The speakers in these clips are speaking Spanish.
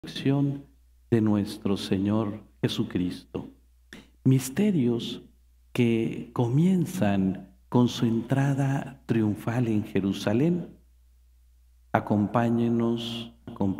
resurrección de nuestro Señor Jesucristo. Misterios que comienzan con su entrada triunfal en Jerusalén. Acompáñemos,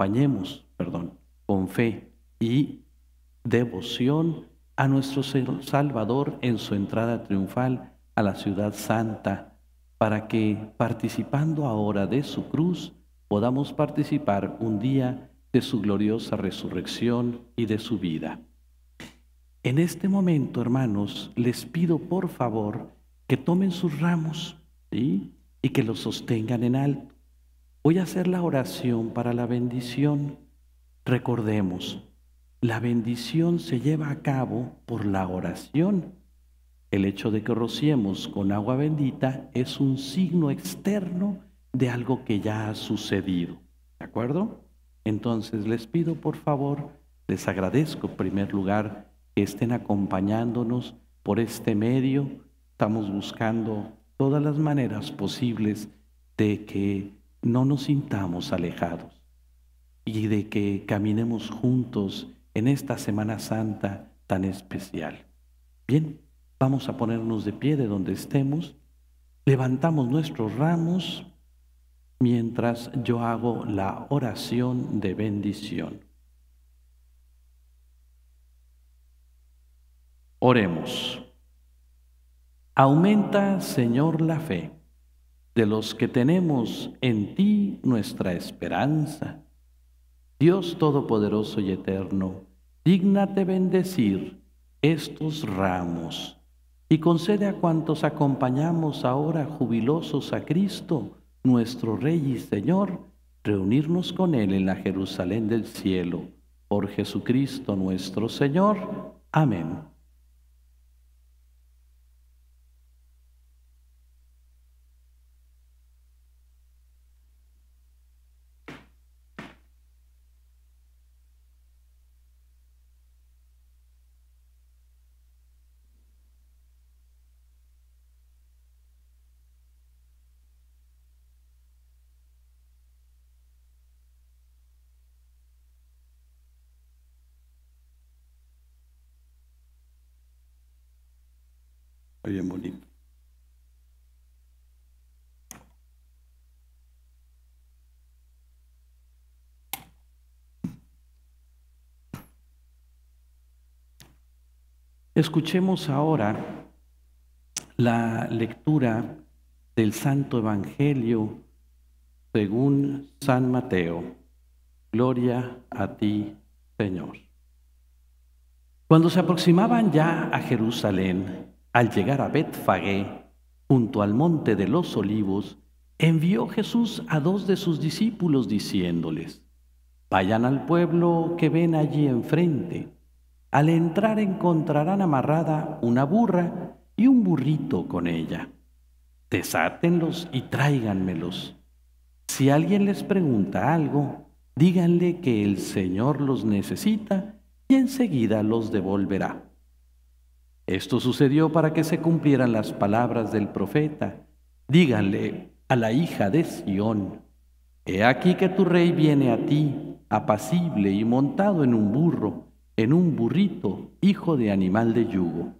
con fe y devoción a nuestro Salvador en su entrada triunfal a la ciudad santa, para que, participando ahora de su cruz, podamos participar un día de su gloriosa resurrección y de su vida. En este momento, hermanos, les pido por favor que tomen sus ramos, ¿sí?, y que los sostengan en alto. Voy a hacer la oración para la bendición. Recordemos, la bendición se lleva a cabo por la oración. El hecho de que rociemos con agua bendita es un signo externo de algo que ya ha sucedido. ¿De acuerdo? Entonces les pido por favor, les agradezco en primer lugar que estén acompañándonos por este medio. Estamos buscando todas las maneras posibles de que no nos sintamos alejados y de que caminemos juntos en esta Semana Santa tan especial. Bien, vamos a ponernos de pie de donde estemos, levantamos nuestros ramos mientras yo hago la oración de bendición. Oremos. Aumenta, Señor, la fe de los que tenemos en ti nuestra esperanza. Dios Todopoderoso y Eterno, dígnate bendecir estos ramos y concede a cuantos acompañamos ahora jubilosos a Cristo, nuestro Rey y Señor, reunirnos con Él en la Jerusalén del cielo. Por Jesucristo nuestro Señor. Amén. Muy bien, bonito. Escuchemos ahora la lectura del Santo Evangelio según San Mateo. Gloria a ti, Señor. Cuando se aproximaban ya a Jerusalén, al llegar a Betfagé, junto al monte de los Olivos, envió Jesús a 2 de sus discípulos diciéndoles: vayan al pueblo que ven allí enfrente. Al entrar encontrarán amarrada una burra y un burrito con ella. Desátenlos y tráiganmelos. Si alguien les pregunta algo, díganle que el Señor los necesita y enseguida los devolverá. Esto sucedió para que se cumplieran las palabras del profeta. Díganle a la hija de Sión: he aquí que tu rey viene a ti, apacible y montado en un burro, en un burrito, hijo de animal de yugo.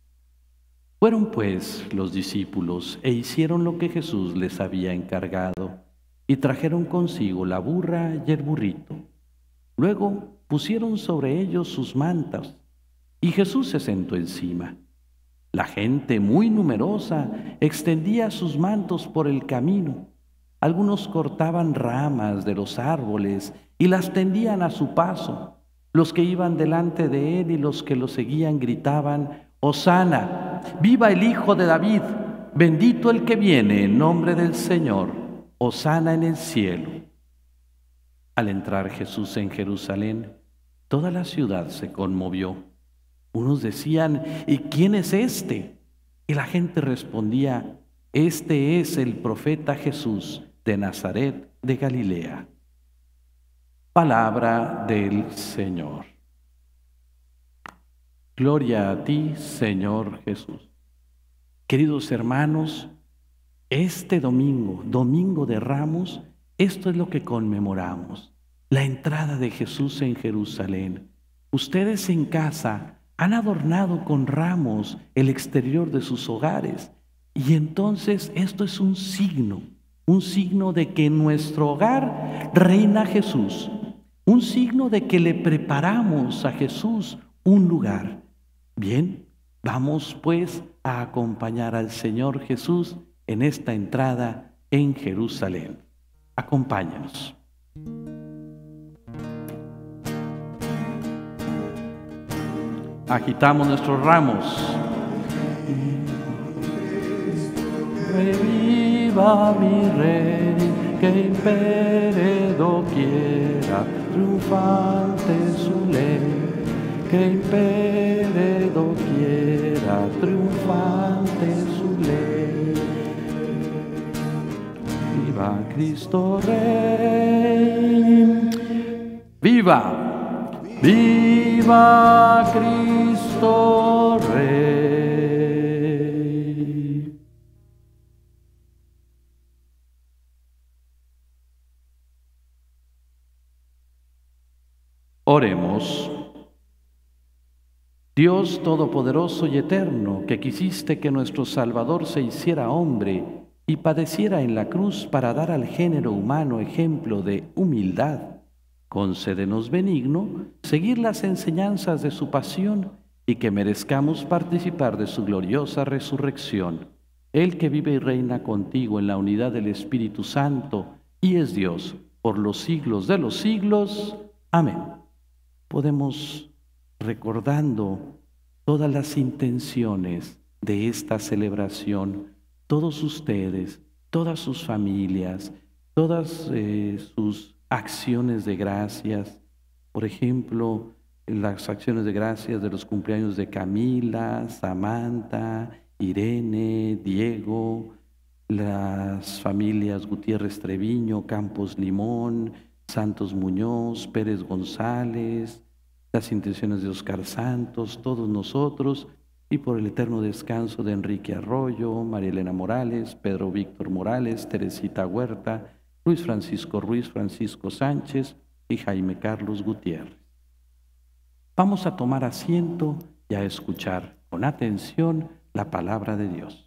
Fueron pues los discípulos e hicieron lo que Jesús les había encargado, y trajeron consigo la burra y el burrito. Luego pusieron sobre ellos sus mantas, y Jesús se sentó encima. La gente, muy numerosa, extendía sus mantos por el camino. Algunos cortaban ramas de los árboles y las tendían a su paso. Los que iban delante de él y los que lo seguían gritaban: Hosana, viva el Hijo de David, bendito el que viene en nombre del Señor, Hosana en el cielo. Al entrar Jesús en Jerusalén, toda la ciudad se conmovió. Unos decían: ¿y quién es este? Y la gente respondía: este es el profeta Jesús de Nazaret de Galilea. Palabra del Señor. Gloria a ti, Señor Jesús. Queridos hermanos, este domingo, Domingo de Ramos, esto es lo que conmemoramos. la entrada de Jesús en Jerusalén. Ustedes en casa han adornado con ramos el exterior de sus hogares. Y entonces esto es un signo de que en nuestro hogar reina Jesús, un signo de que le preparamos a Jesús un lugar. Bien, vamos pues a acompañar al Señor Jesús en esta entrada en Jerusalén. Acompáñanos. Agitamos nuestros ramos. Viva mi Rey, que impere doquiera, triunfante su ley. Que impere doquiera, triunfante su ley. Viva Cristo Rey. ¡Viva! ¡Viva Cristo Rey! Oremos. Dios Todopoderoso y Eterno, que quisiste que nuestro Salvador se hiciera hombre y padeciera en la cruz para dar al género humano ejemplo de humildad, concédenos benigno seguir las enseñanzas de su pasión y que merezcamos participar de su gloriosa resurrección. Él que vive y reina contigo en la unidad del Espíritu Santo y es Dios por los siglos de los siglos. Amén. Podemos, recordando todas las intenciones de esta celebración, todos ustedes, todas sus familias, todas sus acciones de gracias, por ejemplo, las acciones de gracias de los cumpleaños de Camila, Samantha, Irene, Diego, las familias Gutiérrez Treviño, Campos Limón, Santos Muñoz, Pérez González, las intenciones de Oscar Santos, todos nosotros, y por el eterno descanso de Enrique Arroyo, María Elena Morales, Pedro Víctor Morales, Teresita Huerta, Luis Francisco Ruiz, Francisco Sánchez y Jaime Carlos Gutiérrez. Vamos a tomar asiento y a escuchar con atención la palabra de Dios.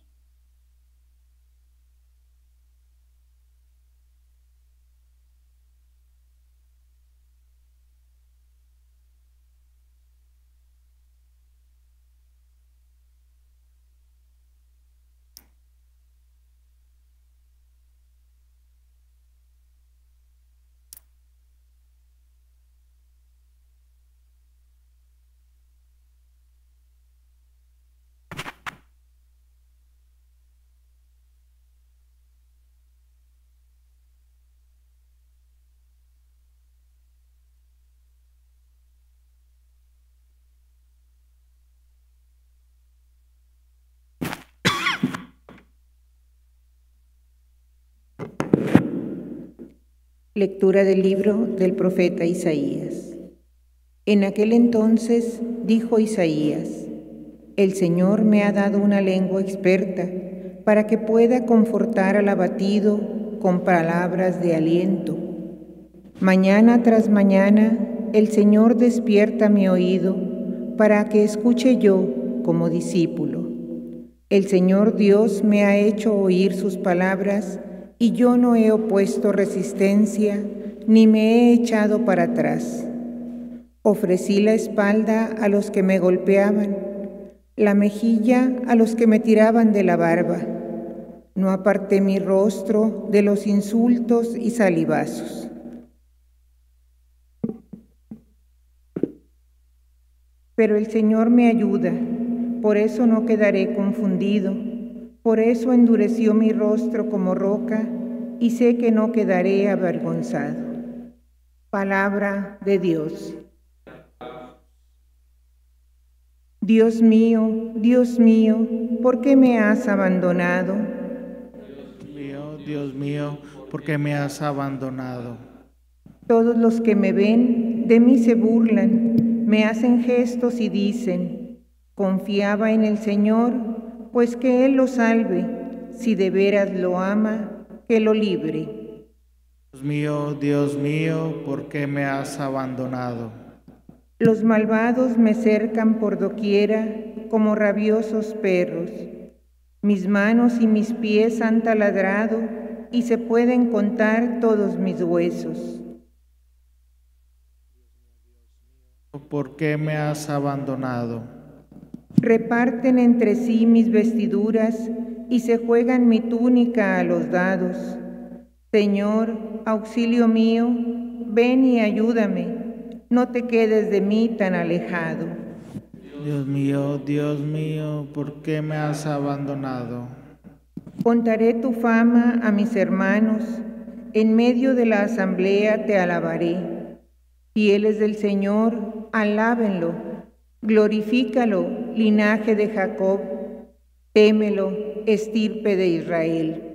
Lectura del libro del profeta Isaías. En aquel entonces dijo Isaías: El Señor me ha dado una lengua experta para que pueda confortar al abatido con palabras de aliento. Mañana tras mañana el Señor despierta mi oído para que escuche yo como discípulo. El Señor Dios me ha hecho oír sus palabras y yo no he opuesto resistencia ni me he echado para atrás. Ofrecí la espalda a los que me golpeaban, la mejilla a los que me tiraban de la barba. No aparté mi rostro de los insultos y salivazos. Pero el Señor me ayuda, por eso no quedaré confundido, por eso endureció mi rostro como roca y sé que no quedaré avergonzado. Palabra de Dios. Dios mío, ¿por qué me has abandonado? Dios mío, ¿por qué me has abandonado? Todos los que me ven de mí se burlan, me hacen gestos y dicen: confiaba en el Señor, pues que Él lo salve, si de veras lo ama, que lo libre. Dios mío, ¿por qué me has abandonado? Los malvados me cercan por doquiera como rabiosos perros. Mis manos y mis pies han taladrado y se pueden contar todos mis huesos. ¿Por qué me has abandonado? Reparten entre sí mis vestiduras y se juegan mi túnica a los dados. Señor, auxilio mío, ven y ayúdame, no te quedes de mí tan alejado. Dios mío, ¿por qué me has abandonado? Contaré tu fama a mis hermanos, en medio de la asamblea te alabaré. Fieles del Señor, alábenlo, glorifícalo, linaje de Jacob, témelo, estirpe de Israel.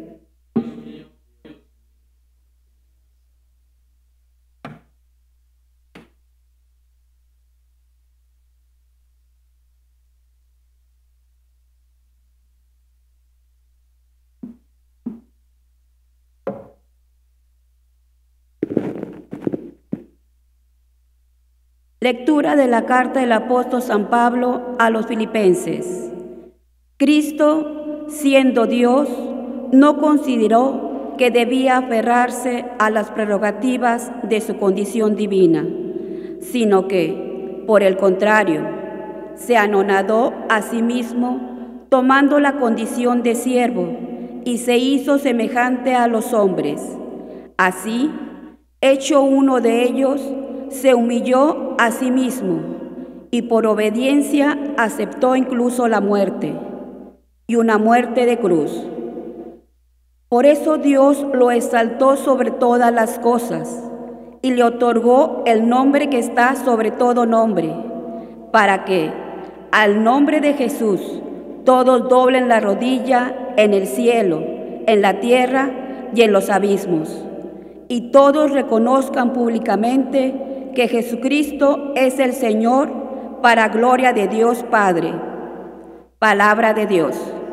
Lectura de la carta del apóstol San Pablo a los Filipenses. Cristo, siendo Dios, no consideró que debía aferrarse a las prerrogativas de su condición divina, sino que, por el contrario, se anonadó a sí mismo, tomando la condición de siervo, y se hizo semejante a los hombres. Así, hecho uno de ellos, se humilló a sí mismo y por obediencia aceptó incluso la muerte, y una muerte de cruz. Por eso Dios lo exaltó sobre todas las cosas y le otorgó el nombre que está sobre todo nombre, para que, al nombre de Jesús, todos doblen la rodilla en el cielo, en la tierra y en los abismos, y todos reconozcan públicamente que Jesucristo es el Señor, para gloria de Dios Padre. Palabra de Dios.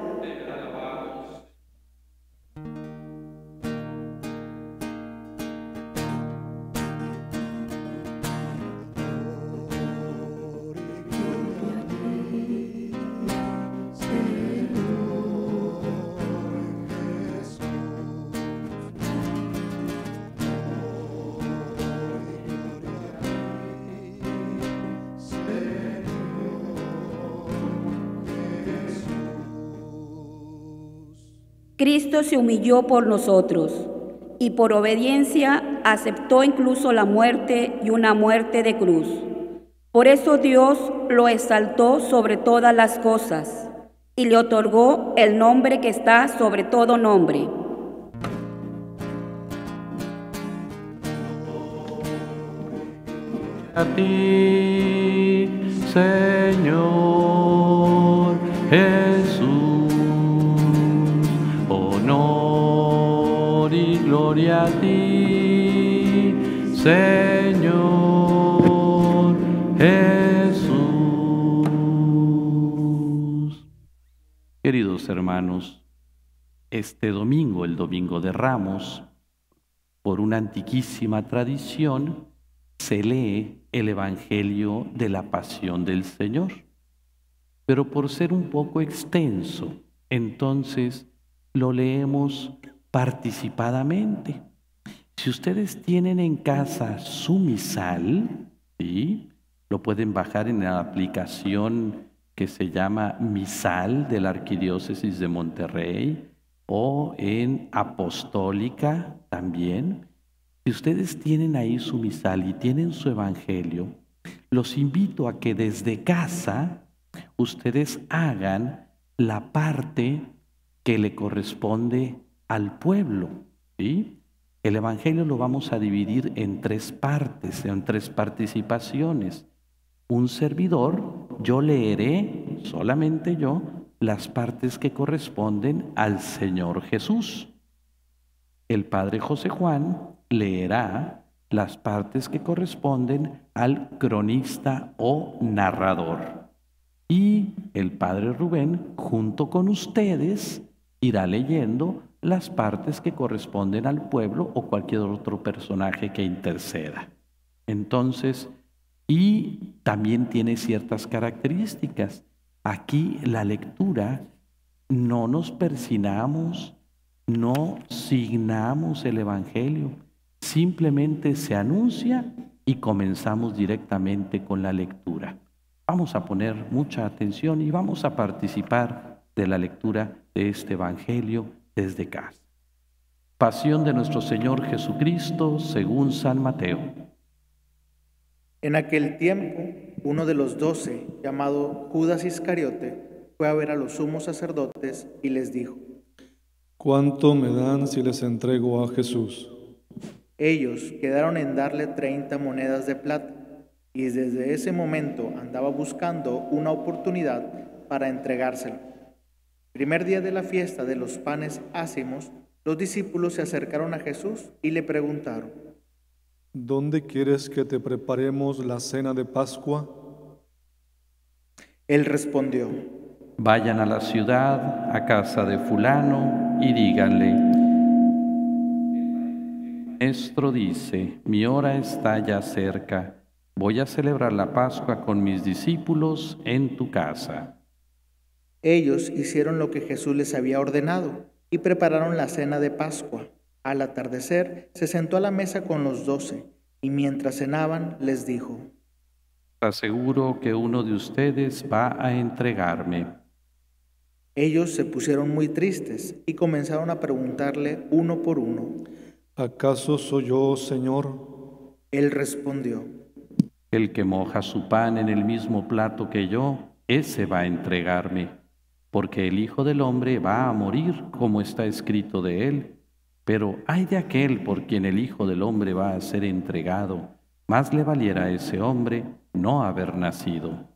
Cristo se humilló por nosotros y por obediencia aceptó incluso la muerte y una muerte de cruz. Por eso Dios lo exaltó sobre todas las cosas y le otorgó el nombre que está sobre todo nombre. A ti, Señor Jesús, honor y gloria a ti, Señor Jesús. Queridos hermanos, este domingo, el Domingo de Ramos, por una antiquísima tradición, se lee el Evangelio de la Pasión del Señor. Pero por ser un poco extenso, entonces lo leemos participadamente. Si ustedes tienen en casa su misal, ¿sí?, lo pueden bajar en la aplicación que se llama Misal de la Arquidiócesis de Monterrey o en Apostólica también. Si ustedes tienen ahí su misal y tienen su evangelio, los invito a que desde casa ustedes hagan la parte que le corresponde al pueblo, ¿sí? El evangelio lo vamos a dividir en 3 partes, en 3 participaciones. Un servidor, yo leeré, solamente yo, las partes que corresponden al Señor Jesús. El Padre José Juan leerá las partes que corresponden al cronista o narrador. Y el Padre Rubén, junto con ustedes, irá leyendo las partes que corresponden al pueblo o cualquier otro personaje que interceda. Entonces, y también tiene ciertas características. Aquí la lectura no nos persignamos, no signamos el Evangelio, simplemente se anuncia y comenzamos directamente con la lectura. Vamos a poner mucha atención y vamos a participar de la lectura de este Evangelio desde casa. Pasión de nuestro Señor Jesucristo según San Mateo. En aquel tiempo, uno de los 12, llamado Judas Iscariote, fue a ver a los sumos sacerdotes y les dijo: ¿Cuánto me dan si les entrego a Jesús? Ellos quedaron en darle 30 monedas de plata, y desde ese momento andaba buscando una oportunidad para entregárselo. Primer día de la fiesta de los panes ácimos, los discípulos se acercaron a Jesús y le preguntaron: ¿Dónde quieres que te preparemos la cena de Pascua? Él respondió: Vayan a la ciudad, a casa de fulano, y díganle: el maestro dice, mi hora está ya cerca, voy a celebrar la Pascua con mis discípulos en tu casa. Ellos hicieron lo que Jesús les había ordenado y prepararon la cena de Pascua. Al atardecer, se sentó a la mesa con los 12 y mientras cenaban les dijo: Aseguro que uno de ustedes va a entregarme. Ellos se pusieron muy tristes y comenzaron a preguntarle uno por uno: ¿Acaso soy yo, Señor? Él respondió: El que moja su pan en el mismo plato que yo, ese va a entregarme. Porque el Hijo del Hombre va a morir, como está escrito de él. Pero ay de aquel por quien el Hijo del Hombre va a ser entregado. Más le valiera a ese hombre no haber nacido.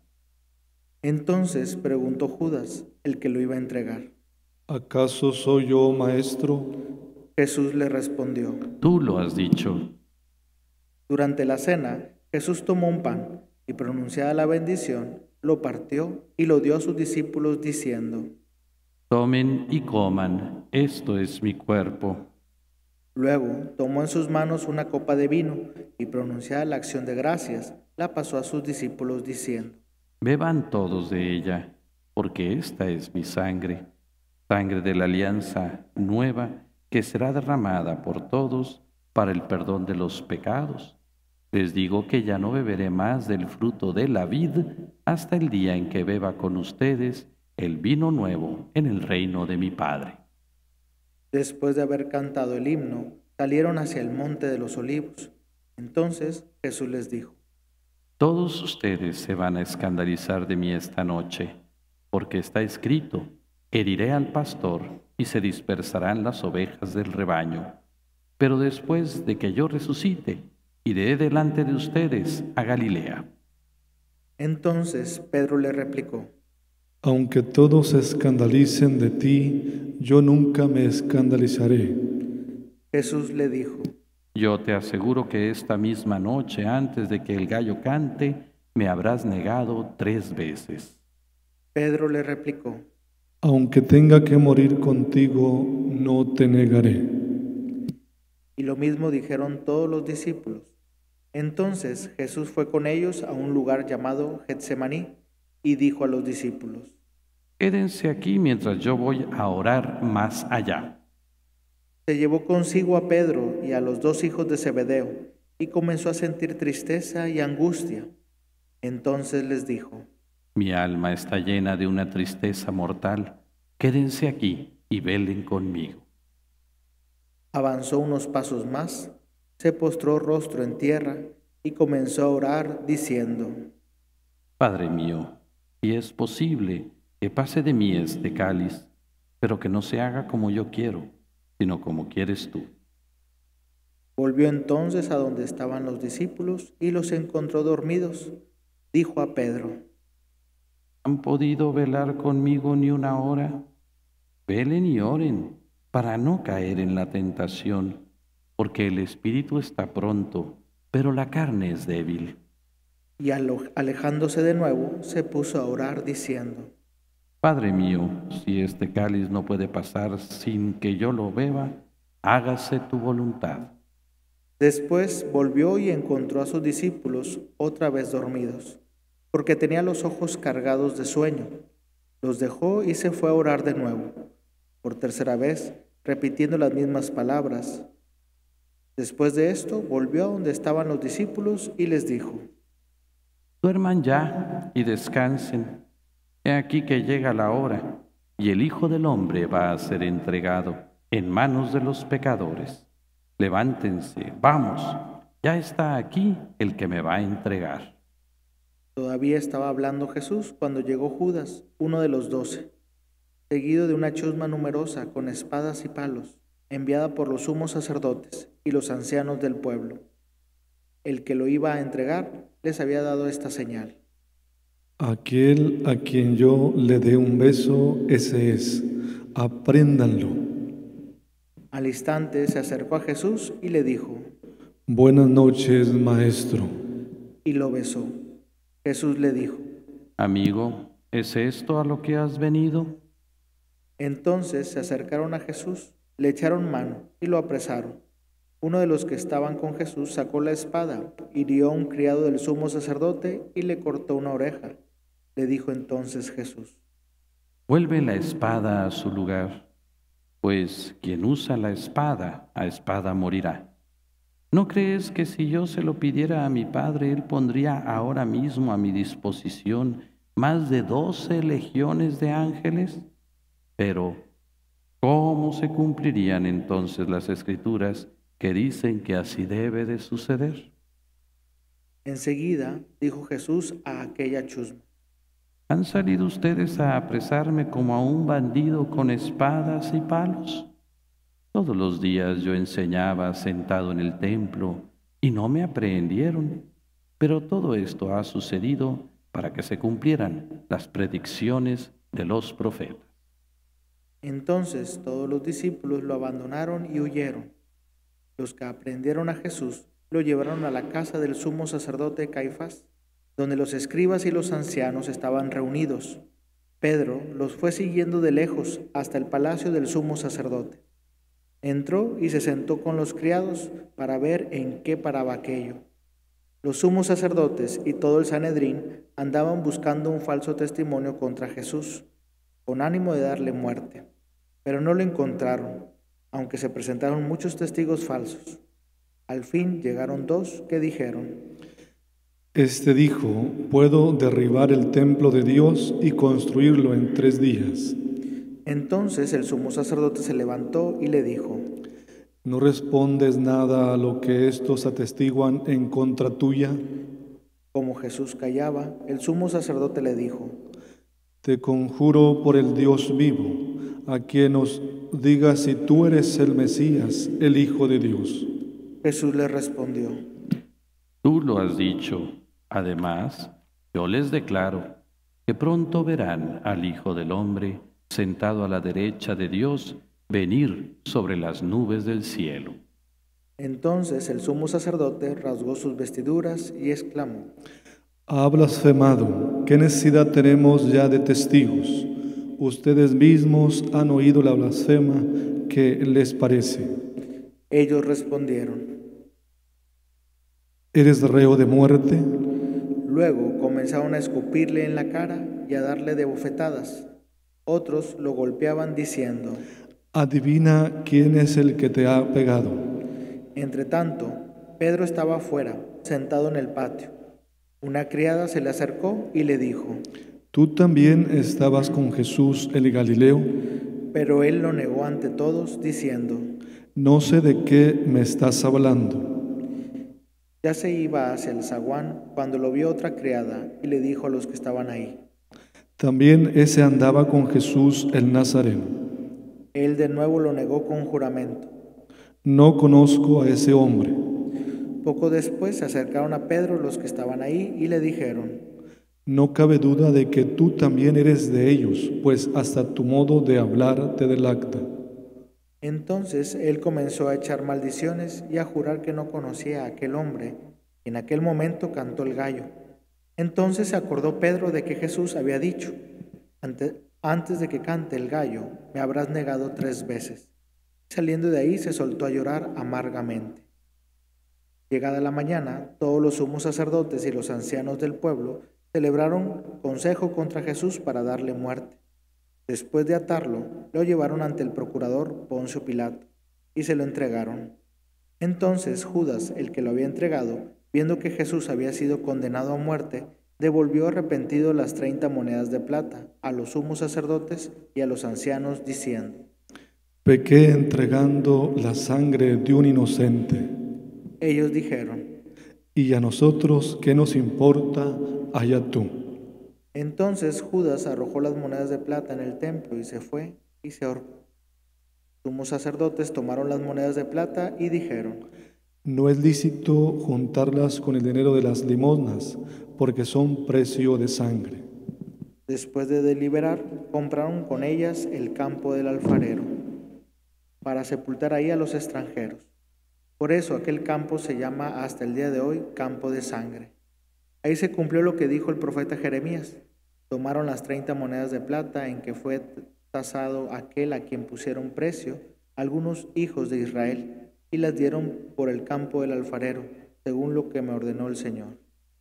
Entonces preguntó Judas, el que lo iba a entregar: ¿Acaso soy yo, Maestro? Jesús le respondió: Tú lo has dicho. Durante la cena, Jesús tomó un pan y, pronunciada la bendición, lo partió y lo dio a sus discípulos diciendo: Tomen y coman, esto es mi cuerpo. Luego tomó en sus manos una copa de vino y, pronunciada la acción de gracias, la pasó a sus discípulos diciendo: Beban todos de ella, porque esta es mi sangre, sangre de la alianza nueva que será derramada por todos para el perdón de los pecados. Les digo que ya no beberé más del fruto de la vid hasta el día en que beba con ustedes el vino nuevo en el reino de mi Padre. Después de haber cantado el himno, salieron hacia el monte de los olivos. Entonces Jesús les dijo: Todos ustedes se van a escandalizar de mí esta noche, porque está escrito, heriré al pastor y se dispersarán las ovejas del rebaño. Pero después de que yo resucite, iré delante de ustedes a Galilea. Entonces Pedro le replicó: Aunque todos se escandalicen de ti, yo nunca me escandalizaré. Jesús le dijo: Yo te aseguro que esta misma noche, antes de que el gallo cante, me habrás negado 3 veces. Pedro le replicó: Aunque tenga que morir contigo, no te negaré. Y lo mismo dijeron todos los discípulos. Entonces Jesús fue con ellos a un lugar llamado Getsemaní y dijo a los discípulos: Quédense aquí mientras yo voy a orar más allá. Se llevó consigo a Pedro y a los 2 hijos de Zebedeo y comenzó a sentir tristeza y angustia. Entonces les dijo: Mi alma está llena de una tristeza mortal. Quédense aquí y velen conmigo. Avanzó unos pasos más, se postró rostro en tierra y comenzó a orar diciendo: Padre mío, si es posible, que pase de mí este cáliz, pero que no se haga como yo quiero, sino como quieres tú. Volvió entonces a donde estaban los discípulos y los encontró dormidos. Dijo a Pedro: ¿Han podido velar conmigo ni una hora? Velen y oren para no caer en la tentación, porque el espíritu está pronto, pero la carne es débil. Y alejándose de nuevo, se puso a orar diciendo: Padre mío, si este cáliz no puede pasar sin que yo lo beba, hágase tu voluntad. Después volvió y encontró a sus discípulos otra vez dormidos, porque tenía los ojos cargados de sueño. Los dejó y se fue a orar de nuevo, por tercera vez, repitiendo las mismas palabras. Después de esto, volvió a donde estaban los discípulos y les dijo: Duerman ya y descansen. He aquí que llega la hora, y el Hijo del Hombre va a ser entregado en manos de los pecadores. Levántense, vamos, ya está aquí el que me va a entregar. Todavía estaba hablando Jesús cuando llegó Judas, uno de los 12, seguido de una chusma numerosa con espadas y palos, enviada por los sumos sacerdotes y los ancianos del pueblo. El que lo iba a entregar les había dado esta señal: Aquel a quien yo le dé un beso, ese es. Apréndanlo. Al instante se acercó a Jesús y le dijo: Buenas noches, maestro. Y lo besó. Jesús le dijo: Amigo, ¿es esto a lo que has venido? Entonces se acercaron a Jesús, le echaron mano y lo apresaron. Uno de los que estaban con Jesús sacó la espada, hirió a un criado del sumo sacerdote y le cortó una oreja. Le dijo entonces Jesús: Vuelve la espada a su lugar, pues quien usa la espada, a espada morirá. ¿No crees que si yo se lo pidiera a mi Padre, Él pondría ahora mismo a mi disposición más de 12 legiones de ángeles? Pero, ¿cómo se cumplirían entonces las Escrituras que dicen que así debe de suceder? Enseguida dijo Jesús a aquella chusma: ¿Han salido ustedes a apresarme como a un bandido con espadas y palos? Todos los días yo enseñaba sentado en el templo y no me aprehendieron, pero todo esto ha sucedido para que se cumplieran las predicciones de los profetas. Entonces todos los discípulos lo abandonaron y huyeron. Los que aprendieron a Jesús lo llevaron a la casa del sumo sacerdote Caifás, donde los escribas y los ancianos estaban reunidos. Pedro los fue siguiendo de lejos hasta el palacio del sumo sacerdote. Entró y se sentó con los criados para ver en qué paraba aquello. Los sumos sacerdotes y todo el Sanedrín andaban buscando un falso testimonio contra Jesús, con ánimo de darle muerte, pero no lo encontraron, aunque se presentaron muchos testigos falsos. Al fin llegaron 2 que dijeron: Este dijo, puedo derribar el templo de Dios y construirlo en 3 días. Entonces el sumo sacerdote se levantó y le dijo: ¿No respondes nada a lo que estos atestiguan en contra tuya? Como Jesús callaba, el sumo sacerdote le dijo: Te conjuro por el Dios vivo, a quien nos diga si tú eres el Mesías, el Hijo de Dios. Jesús le respondió: Tú lo has dicho. Además, yo les declaro que pronto verán al Hijo del Hombre sentado a la derecha de Dios, venir sobre las nubes del cielo. Entonces el sumo sacerdote rasgó sus vestiduras y exclamó: Ha blasfemado. ¿Qué necesidad tenemos ya de testigos? Ustedes mismos han oído la blasfema. ¿Qué les parece? Ellos respondieron: ¿Eres reo de muerte? Luego comenzaron a escupirle en la cara y a darle de bofetadas. Otros lo golpeaban diciendo: Adivina quién es el que te ha pegado. Entretanto, Pedro estaba afuera, sentado en el patio. Una criada se le acercó y le dijo: ¿Tú también estabas con Jesús el Galileo? Pero él lo negó ante todos, diciendo: No sé de qué me estás hablando. Ya se iba hacia el zaguán cuando lo vio otra criada y le dijo a los que estaban ahí: También ese andaba con Jesús el Nazareno. Él de nuevo lo negó con juramento: No conozco a ese hombre. Poco después se acercaron a Pedro los que estaban ahí y le dijeron: No cabe duda de que tú también eres de ellos, pues hasta tu modo de hablar te delata. Entonces él comenzó a echar maldiciones y a jurar que no conocía a aquel hombre. En aquel momento cantó el gallo. Entonces se acordó Pedro de que Jesús había dicho: antes de que cante el gallo, me habrás negado 3 veces. Saliendo de ahí se soltó a llorar amargamente. Llegada la mañana, todos los sumos sacerdotes y los ancianos del pueblo celebraron consejo contra Jesús para darle muerte. Después de atarlo, lo llevaron ante el procurador Poncio Pilato y se lo entregaron. Entonces Judas, el que lo había entregado, viendo que Jesús había sido condenado a muerte, devolvió arrepentido las 30 monedas de plata a los sumos sacerdotes y a los ancianos, diciendo: Pequé entregando la sangre de un inocente. Ellos dijeron: Y a nosotros, ¿qué nos importa? Allá tú. Entonces Judas arrojó las monedas de plata en el templo y se fue y se ahorcó. Los sumos sacerdotes tomaron las monedas de plata y dijeron: No es lícito juntarlas con el dinero de las limosnas, porque son precio de sangre. Después de deliberar, compraron con ellas el campo del alfarero, para sepultar ahí a los extranjeros. Por eso aquel campo se llama hasta el día de hoy Campo de Sangre. Ahí se cumplió lo que dijo el profeta Jeremías. Tomaron las 30 monedas de plata en que fue tasado aquel a quien pusieron precio algunos hijos de Israel, y las dieron por el campo del alfarero, según lo que me ordenó el Señor.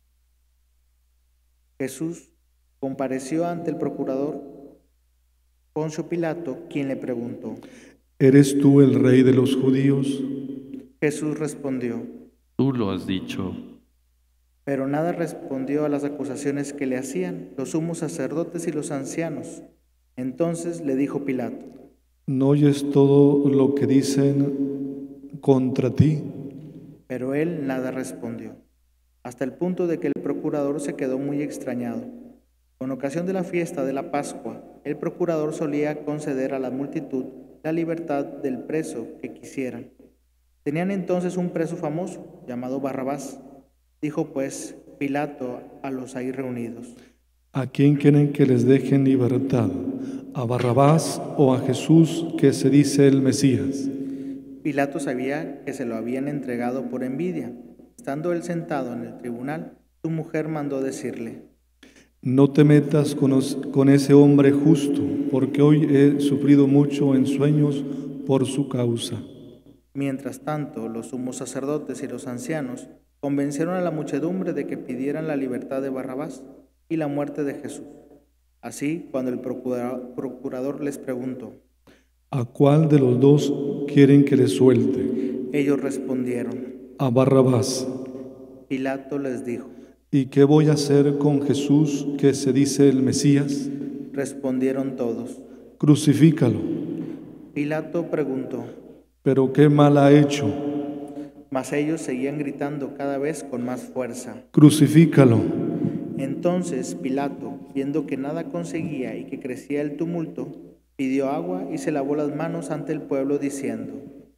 Jesús compareció ante el procurador Poncio Pilato, quien le preguntó: ¿Eres tú el rey de los judíos? Jesús respondió: Tú lo has dicho. Pero nada respondió a las acusaciones que le hacían los sumos sacerdotes y los ancianos. Entonces le dijo Pilato: ¿No oyes todo lo que dicen contra ti? Pero él nada respondió, hasta el punto de que el procurador se quedó muy extrañado. Con ocasión de la fiesta de la Pascua, el procurador solía conceder a la multitud la libertad del preso que quisieran. Tenían entonces un preso famoso, llamado Barrabás. Dijo pues Pilato a los ahí reunidos: ¿A quién quieren que les dejen libertad? ¿A Barrabás o a Jesús, que se dice el Mesías? Pilato sabía que se lo habían entregado por envidia. Estando él sentado en el tribunal, su mujer mandó decirle: No te metas con ese hombre justo, porque hoy he sufrido mucho en sueños por su causa. Mientras tanto, los sumos sacerdotes y los ancianos convencieron a la muchedumbre de que pidieran la libertad de Barrabás y la muerte de Jesús. Así, cuando el procurador les preguntó: ¿A cuál de los dos quieren que les suelte? Ellos respondieron: A Barrabás. Pilato les dijo: ¿Y qué voy a hacer con Jesús, que se dice el Mesías? Respondieron todos: Crucifícalo. Pilato preguntó: ¿Pero qué mal ha hecho? Mas ellos seguían gritando cada vez con más fuerza: Crucifícalo. Entonces Pilato, viendo que nada conseguía y que crecía el tumulto, pidió agua y se lavó las manos ante el pueblo, diciendo: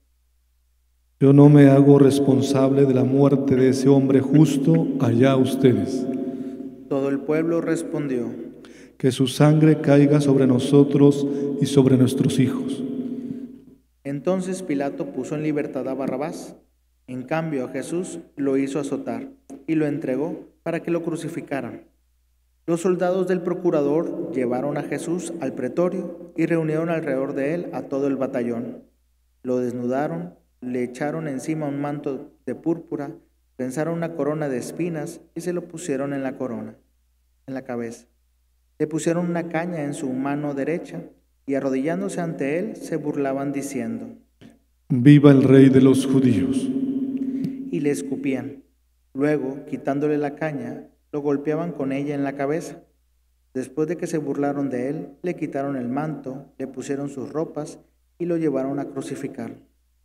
Yo no me hago responsable de la muerte de ese hombre justo, allá ustedes. Todo el pueblo respondió: Que su sangre caiga sobre nosotros y sobre nuestros hijos. Entonces Pilato puso en libertad a Barrabás. En cambio a Jesús lo hizo azotar y lo entregó para que lo crucificaran. Los soldados del procurador llevaron a Jesús al pretorio y reunieron alrededor de él a todo el batallón. Lo desnudaron, le echaron encima un manto de púrpura, trenzaron una corona de espinas y se lo pusieron en la cabeza. Le pusieron una caña en su mano derecha y arrodillándose ante él se burlaban diciendo: ¡Viva el Rey de los judíos! Y le escupían. Luego, quitándole la caña, lo golpeaban con ella en la cabeza. Después de que se burlaron de él, le quitaron el manto, le pusieron sus ropas y lo llevaron a crucificar.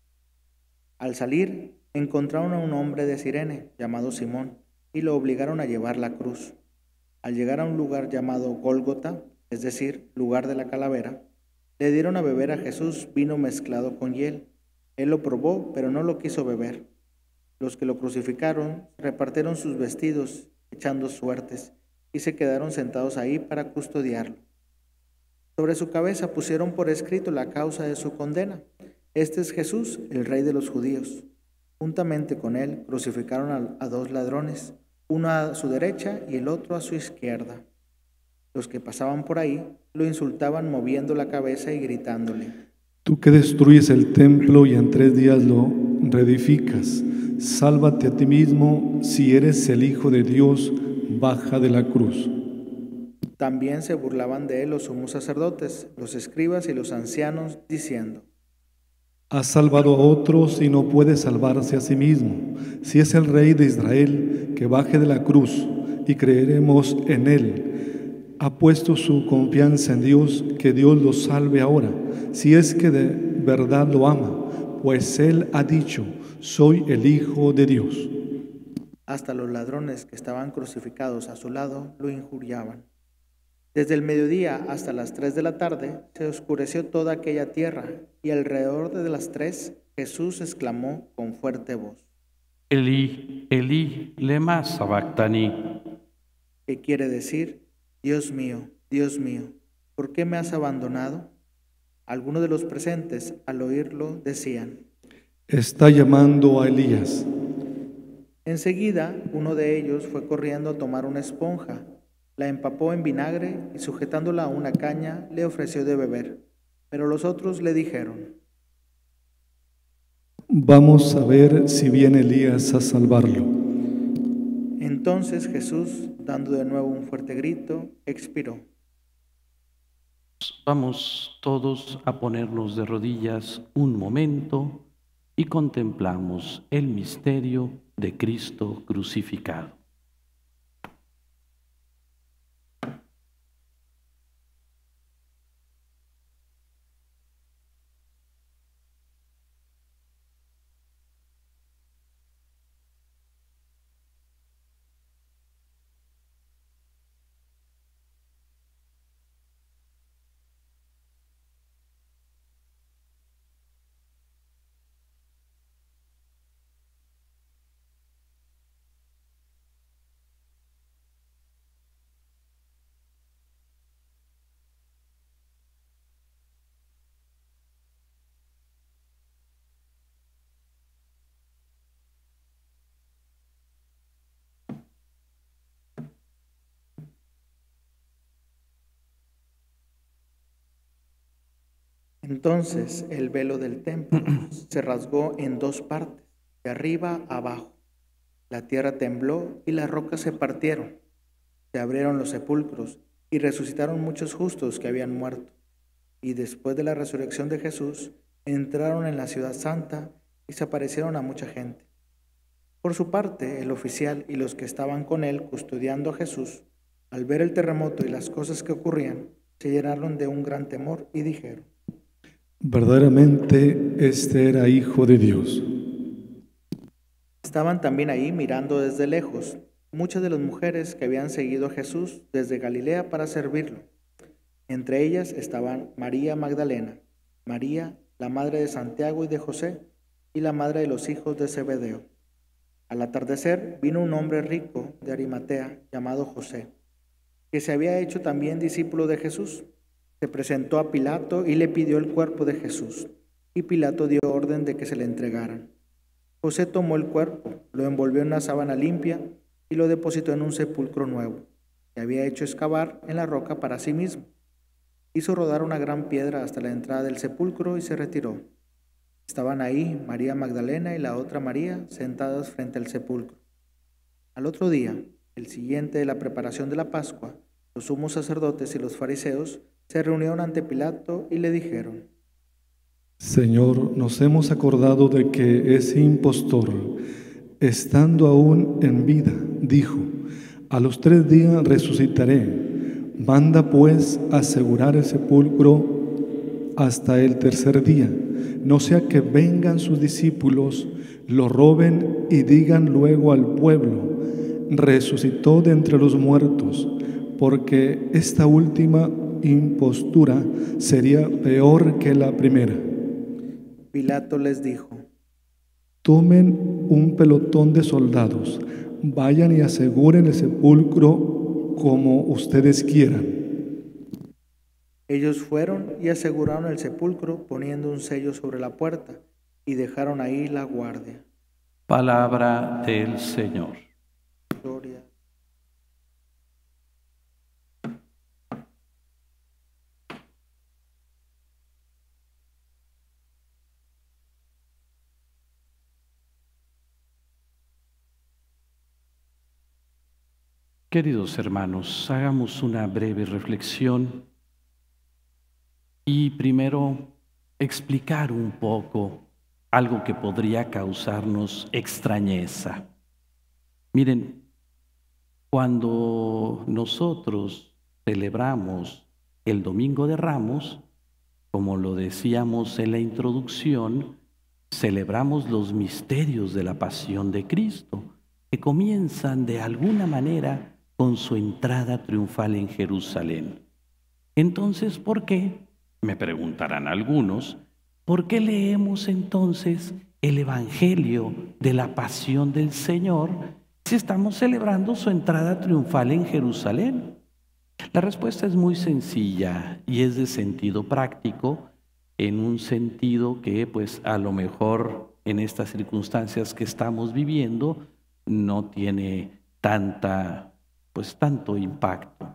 Al salir, encontraron a un hombre de Cirene, llamado Simón, y lo obligaron a llevar la cruz. Al llegar a un lugar llamado Gólgota, es decir, lugar de la calavera, le dieron a beber a Jesús vino mezclado con hiel. Él lo probó, pero no lo quiso beber. Los que lo crucificaron repartieron sus vestidos, echando suertes, y se quedaron sentados ahí para custodiarlo. Sobre su cabeza pusieron por escrito la causa de su condena: Este es Jesús, el Rey de los judíos. Juntamente con él crucificaron a 2 ladrones, uno a su derecha y el otro a su izquierda. Los que pasaban por ahí lo insultaban moviendo la cabeza y gritándole: Tú que destruyes el templo y en 3 días lo reedificas, sálvate a ti mismo, si eres el Hijo de Dios, baja de la cruz. También se burlaban de él los sumos sacerdotes, los escribas y los ancianos, diciendo: Ha salvado a otros y no puede salvarse a sí mismo. Si es el Rey de Israel, que baje de la cruz y creeremos en él. Ha puesto su confianza en Dios, que Dios lo salve ahora, si es que de verdad lo ama, pues él ha dicho: soy el Hijo de Dios. Hasta los ladrones que estaban crucificados a su lado lo injuriaban. Desde el mediodía hasta las 3 de la tarde se oscureció toda aquella tierra, y alrededor de las 3 Jesús exclamó con fuerte voz: Elí, Elí, lema sabactani. ¿Qué quiere decir? Dios mío, ¿por qué me has abandonado? Algunos de los presentes, al oírlo, decían: Está llamando a Elías. Enseguida, uno de ellos fue corriendo a tomar una esponja, la empapó en vinagre y sujetándola a una caña le ofreció de beber. Pero los otros le dijeron: Vamos a ver si viene Elías a salvarlo. Entonces Jesús, dando de nuevo un fuerte grito, expiró. Vamos todos a ponernos de rodillas un momento y contemplamos el misterio de Cristo crucificado. Entonces el velo del templo se rasgó en 2 partes, de arriba a abajo. La tierra tembló y las rocas se partieron. Se abrieron los sepulcros y resucitaron muchos justos que habían muerto. Y después de la resurrección de Jesús, entraron en la ciudad santa y se aparecieron a mucha gente. Por su parte, el oficial y los que estaban con él custodiando a Jesús, al ver el terremoto y las cosas que ocurrían, se llenaron de un gran temor y dijeron: Verdaderamente este era Hijo de Dios. Estaban también ahí mirando desde lejos muchas de las mujeres que habían seguido a Jesús desde Galilea para servirlo. Entre ellas estaban María Magdalena, María, la madre de Santiago y de José, y la madre de los hijos de Zebedeo. Al atardecer vino un hombre rico de Arimatea llamado José, que se había hecho también discípulo de Jesús. Se presentó a Pilato y le pidió el cuerpo de Jesús, y Pilato dio orden de que se le entregaran. José tomó el cuerpo, lo envolvió en una sábana limpia y lo depositó en un sepulcro nuevo, que había hecho excavar en la roca para sí mismo. Hizo rodar una gran piedra hasta la entrada del sepulcro y se retiró. Estaban ahí María Magdalena y la otra María sentadas frente al sepulcro. Al otro día, el siguiente de la preparación de la Pascua, los sumos sacerdotes y los fariseos se reunieron ante Pilato y le dijeron: Señor, nos hemos acordado de que ese impostor, estando aún en vida, dijo: a los 3 días resucitaré. Manda pues asegurar el sepulcro hasta el 3er día, no sea que vengan sus discípulos, lo roben y digan luego al pueblo: resucitó de entre los muertos, porque esta última impostura sería peor que la primera. Pilato les dijo: Tomen un pelotón de soldados, vayan y aseguren el sepulcro como ustedes quieran. Ellos fueron y aseguraron el sepulcro poniendo un sello sobre la puerta y dejaron ahí la guardia. Palabra del Señor. Gloria. Queridos hermanos, hagamos una breve reflexión y primero explicar un poco algo que podría causarnos extrañeza. Miren, cuando nosotros celebramos el Domingo de Ramos, como lo decíamos en la introducción, celebramos los misterios de la pasión de Cristo, que comienzan de alguna manera con su entrada triunfal en Jerusalén. Entonces, ¿por qué? Me preguntarán algunos, ¿por qué leemos entonces el Evangelio de la pasión del Señor si estamos celebrando su entrada triunfal en Jerusalén? La respuesta es muy sencilla y es de sentido práctico, en un sentido que pues a lo mejor en estas circunstancias que estamos viviendo no tiene tanto impacto.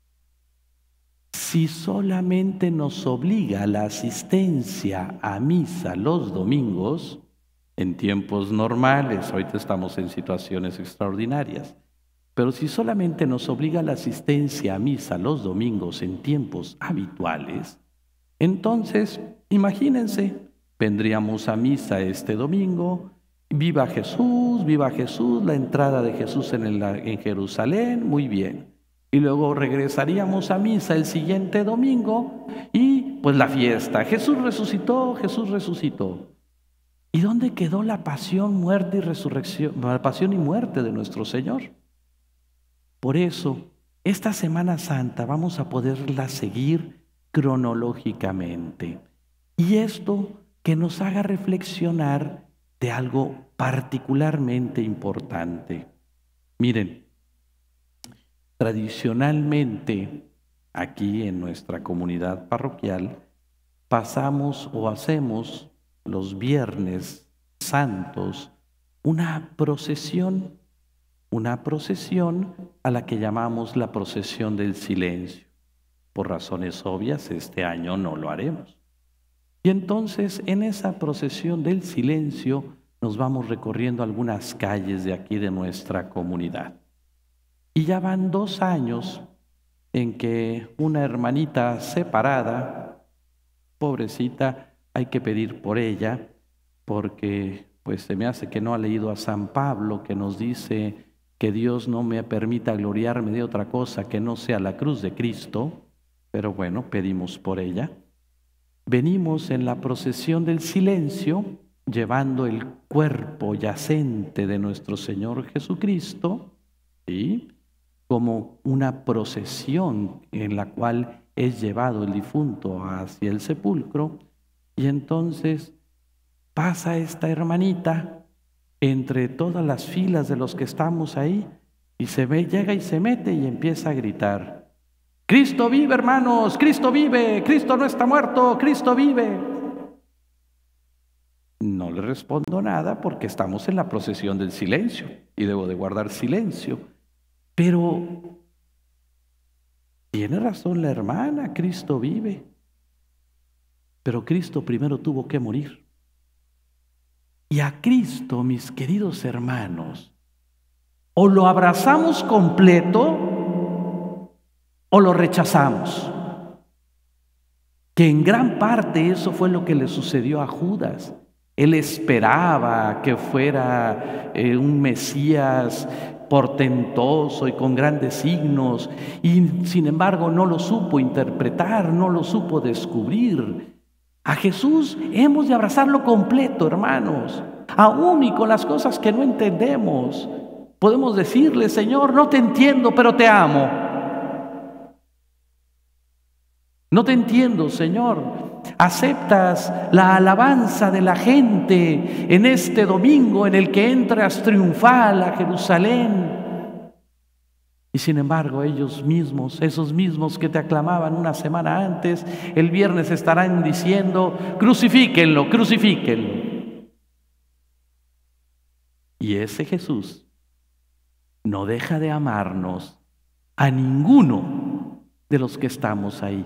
Si solamente nos obliga la asistencia a misa los domingos, en tiempos normales, ahorita estamos en situaciones extraordinarias, pero si solamente nos obliga la asistencia a misa los domingos en tiempos habituales, entonces, imagínense, vendríamos a misa este domingo, viva Jesús, la entrada de Jesús en Jerusalén, muy bien. Y luego regresaríamos a misa el siguiente domingo y pues la fiesta. Jesús resucitó, Jesús resucitó. ¿Y dónde quedó la pasión, muerte y resurrección, la pasión y muerte de nuestro Señor? Por eso, esta Semana Santa vamos a poderla seguir cronológicamente. Y esto que nos haga reflexionar de algo particularmente importante. Miren, tradicionalmente aquí en nuestra comunidad parroquial pasamos o hacemos los Viernes Santos una procesión a la que llamamos la procesión del silencio. Por razones obvias, este año no lo haremos. Y entonces, en esa procesión del silencio, nos vamos recorriendo algunas calles de aquí de nuestra comunidad. Y ya van 2 años en que una hermanita separada, pobrecita, hay que pedir por ella, porque pues se me hace que no ha leído a San Pablo, que nos dice que Dios no me permita gloriarme de otra cosa que no sea la cruz de Cristo, pero bueno, pedimos por ella. Venimos en la procesión del silencio, llevando el cuerpo yacente de nuestro Señor Jesucristo, ¿sí?, como una procesión en la cual es llevado el difunto hacia el sepulcro, y entonces pasa esta hermanita entre todas las filas de los que estamos ahí, y llega y se mete y empieza a gritar: Cristo vive, hermanos, Cristo vive, Cristo no está muerto, Cristo vive. No le respondo nada porque estamos en la procesión del silencio y debo de guardar silencio. Pero tiene razón la hermana, Cristo vive. Pero Cristo primero tuvo que morir. Y a Cristo, mis queridos hermanos, o lo abrazamos completo o lo rechazamos. Que en gran parte eso fue lo que le sucedió a Judas. Él esperaba que fuera un Mesías portentoso y con grandes signos, y sin embargo no lo supo interpretar, no lo supo descubrir. A Jesús hemos de abrazarlo completo, hermanos, aún y con las cosas que no entendemos. Podemos decirle: Señor, no te entiendo, pero te amo. No te entiendo, Señor. Aceptas la alabanza de la gente en este domingo en el que entras triunfal a Jerusalén. Y sin embargo, ellos mismos, esos mismos que te aclamaban una semana antes, el viernes estarán diciendo: crucifíquenlo, crucifíquenlo. Y ese Jesús no deja de amarnos a ninguno de los que estamos ahí.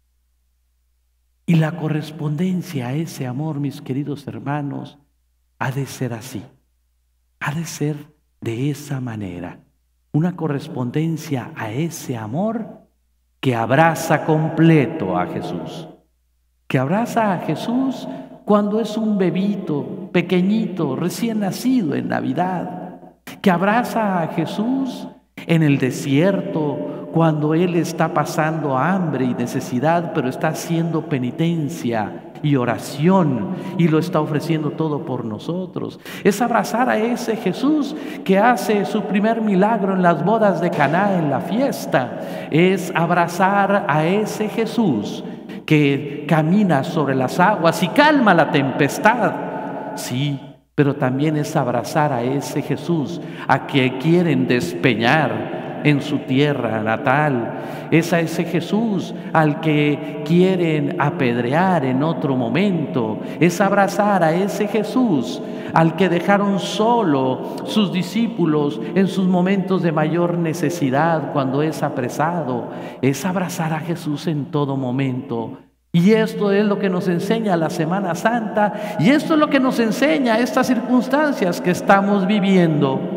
Y la correspondencia a ese amor, mis queridos hermanos, ha de ser así, ha de ser de esa manera. una correspondencia a ese amor que abraza completo a Jesús, que abraza a Jesús cuando es un bebito pequeñito, recién nacido en Navidad, que abraza a Jesús en el desierto cuando Él está pasando hambre y necesidad, pero está haciendo penitencia y oración y lo está ofreciendo todo por nosotros. Es abrazar a ese Jesús que hace su primer milagro en las bodas de Caná, en la fiesta. Es abrazar a ese Jesús que camina sobre las aguas y calma la tempestad. Sí, pero también es abrazar a ese Jesús a que quieren despeñar en su tierra natal. Es a ese Jesús al que quieren apedrear en otro momento. Es abrazar a ese Jesús al que dejaron solo sus discípulos en sus momentos de mayor necesidad, cuando es apresado. Es abrazar a Jesús en todo momento. Y esto es lo que nos enseña la Semana Santa, y esto es lo que nos enseña estas circunstancias que estamos viviendo.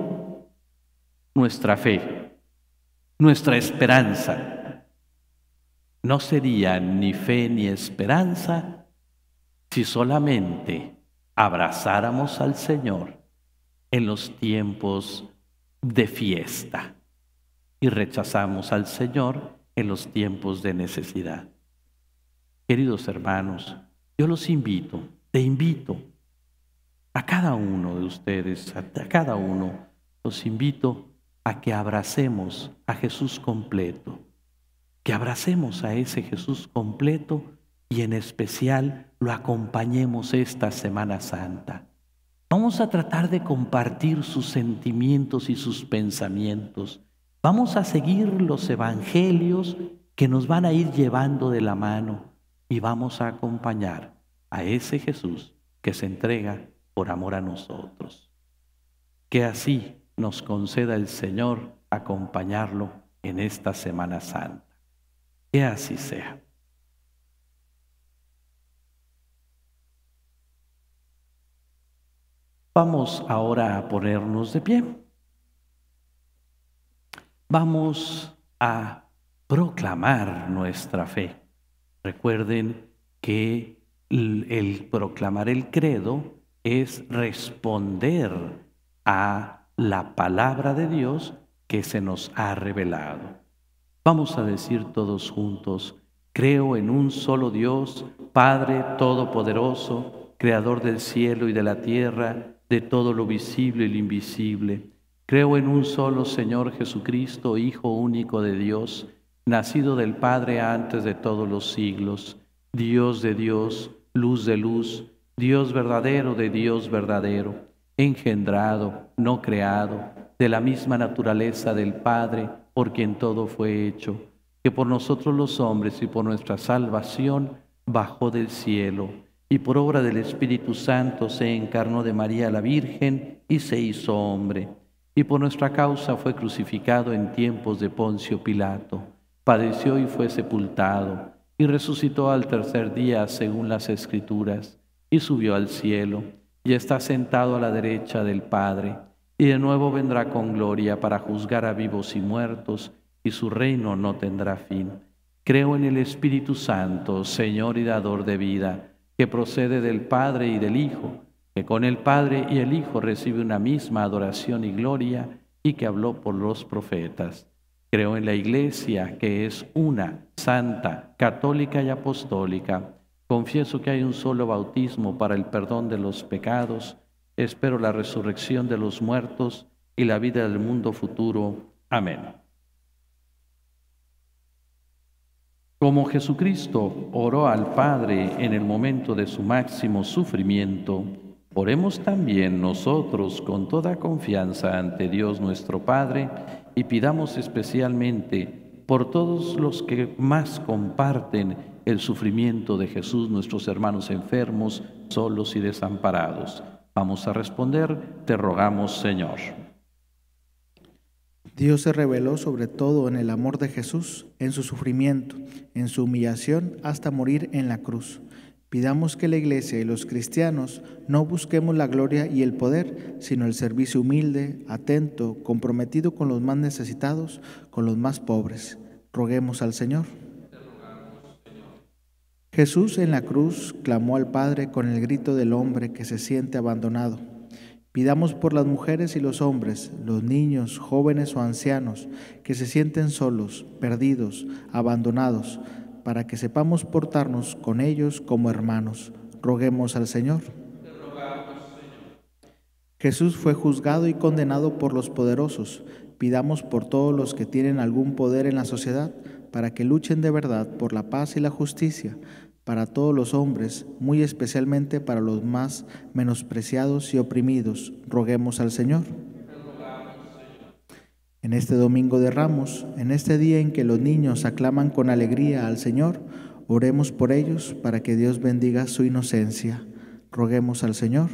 Nuestra fe, nuestra esperanza, no sería ni fe ni esperanza si solamente abrazáramos al Señor en los tiempos de fiesta y rechazamos al Señor en los tiempos de necesidad. Queridos hermanos, yo los invito, te invito, a cada uno de ustedes, a cada uno, los invito a que abracemos a Jesús completo, que abracemos a ese Jesús completo y en especial lo acompañemos esta Semana Santa. Vamos a tratar de compartir sus sentimientos y sus pensamientos. Vamos a seguir los evangelios que nos van a ir llevando de la mano y vamos a acompañar a ese Jesús que se entrega por amor a nosotros. Que así nos conceda el Señor acompañarlo en esta Semana Santa. Que así sea. Vamos ahora a ponernos de pie. Vamos a proclamar nuestra fe. Recuerden que el proclamar el credo es responder a la palabra de Dios que se nos ha revelado. Vamos a decir todos juntos: creo en un solo Dios, Padre Todopoderoso, Creador del cielo y de la tierra, de todo lo visible y lo invisible. Creo en un solo Señor Jesucristo, Hijo único de Dios, nacido del Padre antes de todos los siglos, Dios de Dios, luz de luz, Dios verdadero de Dios verdadero, engendrado, no creado, de la misma naturaleza del Padre, por quien todo fue hecho, que por nosotros los hombres y por nuestra salvación bajó del cielo, y por obra del Espíritu Santo se encarnó de María la Virgen y se hizo hombre, y por nuestra causa fue crucificado en tiempos de Poncio Pilato, padeció y fue sepultado, y resucitó al tercer día según las Escrituras, y subió al cielo, y está sentado a la derecha del Padre, y de nuevo vendrá con gloria para juzgar a vivos y muertos, y su reino no tendrá fin. Creo en el Espíritu Santo, Señor y dador de vida, que procede del Padre y del Hijo, que con el Padre y el Hijo recibe una misma adoración y gloria, y que habló por los profetas. Creo en la Iglesia, que es una, santa, católica y apostólica. Confieso que hay un solo bautismo para el perdón de los pecados. Espero la resurrección de los muertos y la vida del mundo futuro. Amén. Como Jesucristo oró al Padre en el momento de su máximo sufrimiento, oremos también nosotros con toda confianza ante Dios nuestro Padre y pidamos especialmente por todos los que más comparten el sufrimiento de Jesús, nuestros hermanos enfermos, solos y desamparados. Vamos a responder: te rogamos, Señor. Dios se reveló sobre todo en el amor de Jesús, en su sufrimiento, en su humillación hasta morir en la cruz. Pidamos que la Iglesia y los cristianos no busquemos la gloria y el poder, sino el servicio humilde, atento, comprometido con los más necesitados, con los más pobres. Roguemos al Señor. Jesús en la cruz clamó al Padre con el grito del hombre que se siente abandonado. Pidamos por las mujeres y los hombres, los niños, jóvenes o ancianos, que se sienten solos, perdidos, abandonados, para que sepamos portarnos con ellos como hermanos. Roguemos al Señor. Jesús fue juzgado y condenado por los poderosos. Pidamos por todos los que tienen algún poder en la sociedad, para que luchen de verdad por la paz y la justicia, para todos los hombres, muy especialmente para los más menospreciados y oprimidos. Roguemos al Señor. En este Domingo de Ramos, en este día en que los niños aclaman con alegría al Señor, oremos por ellos para que Dios bendiga su inocencia. Roguemos al Señor.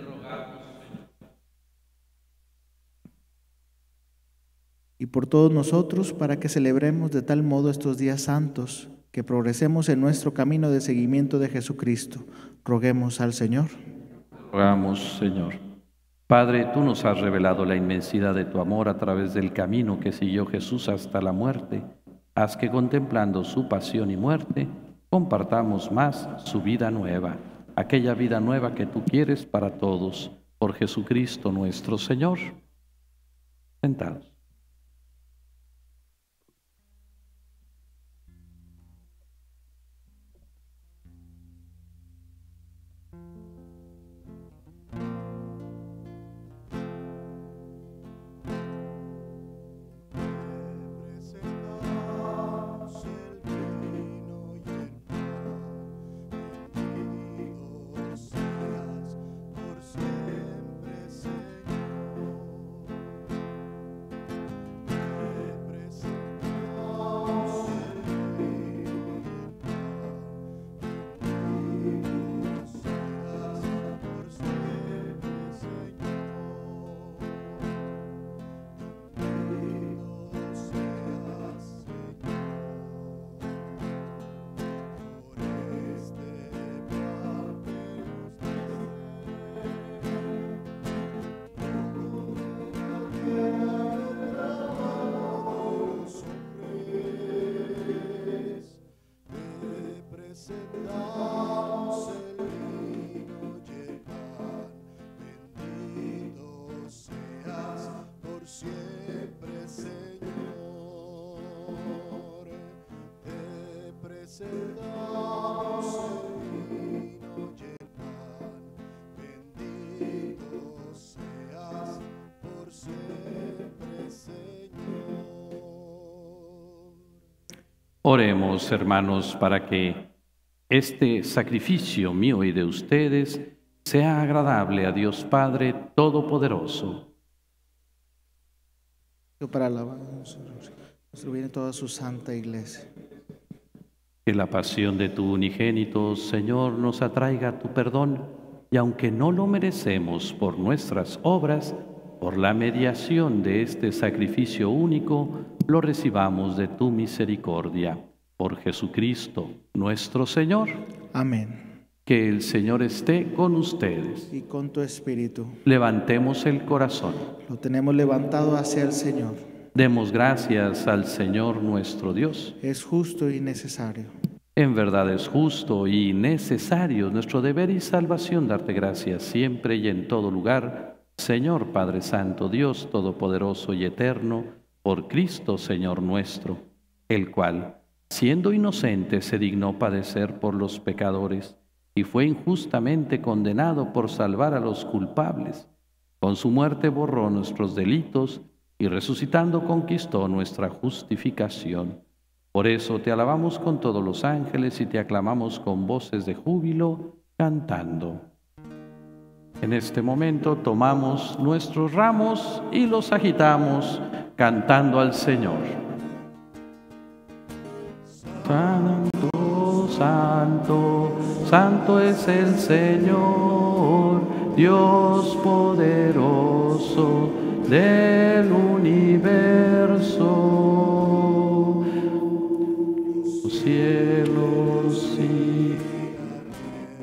Y por todos nosotros, para que celebremos de tal modo estos días santos, que progresemos en nuestro camino de seguimiento de Jesucristo. Roguemos al Señor. Rogamos, Señor. Padre, tú nos has revelado la inmensidad de tu amor a través del camino que siguió Jesús hasta la muerte. Haz que contemplando su pasión y muerte, compartamos más su vida nueva, aquella vida nueva que tú quieres para todos, por Jesucristo nuestro Señor. Sentados. Oremos, hermanos, para que este sacrificio mío y de ustedes sea agradable a Dios Padre Todopoderoso. Para alabar nuestro bien toda su santa iglesia. Que la pasión de tu unigénito, Señor, nos atraiga a tu perdón, y aunque no lo merecemos por nuestras obras, por la mediación de este sacrificio único, lo recibamos de tu misericordia. Por Jesucristo, nuestro Señor. Amén. Que el Señor esté con ustedes. Y con tu espíritu. Levantemos el corazón. Lo tenemos levantado hacia el Señor. Demos gracias al Señor nuestro Dios. Es justo y necesario. En verdad es justo y necesario, nuestro deber y salvación, darte gracias siempre y en todo lugar, Señor Padre Santo, Dios Todopoderoso y Eterno, por Cristo Señor nuestro, el cual, siendo inocente, se dignó padecer por los pecadores y fue injustamente condenado por salvar a los culpables. Con su muerte borró nuestros delitos y resucitando conquistó nuestra justificación. Por eso te alabamos con todos los ángeles y te aclamamos con voces de júbilo, cantando. En este momento tomamos nuestros ramos y los agitamos, cantando al Señor. Santo, santo, santo es el Señor, Dios poderoso del universo. Los cielos y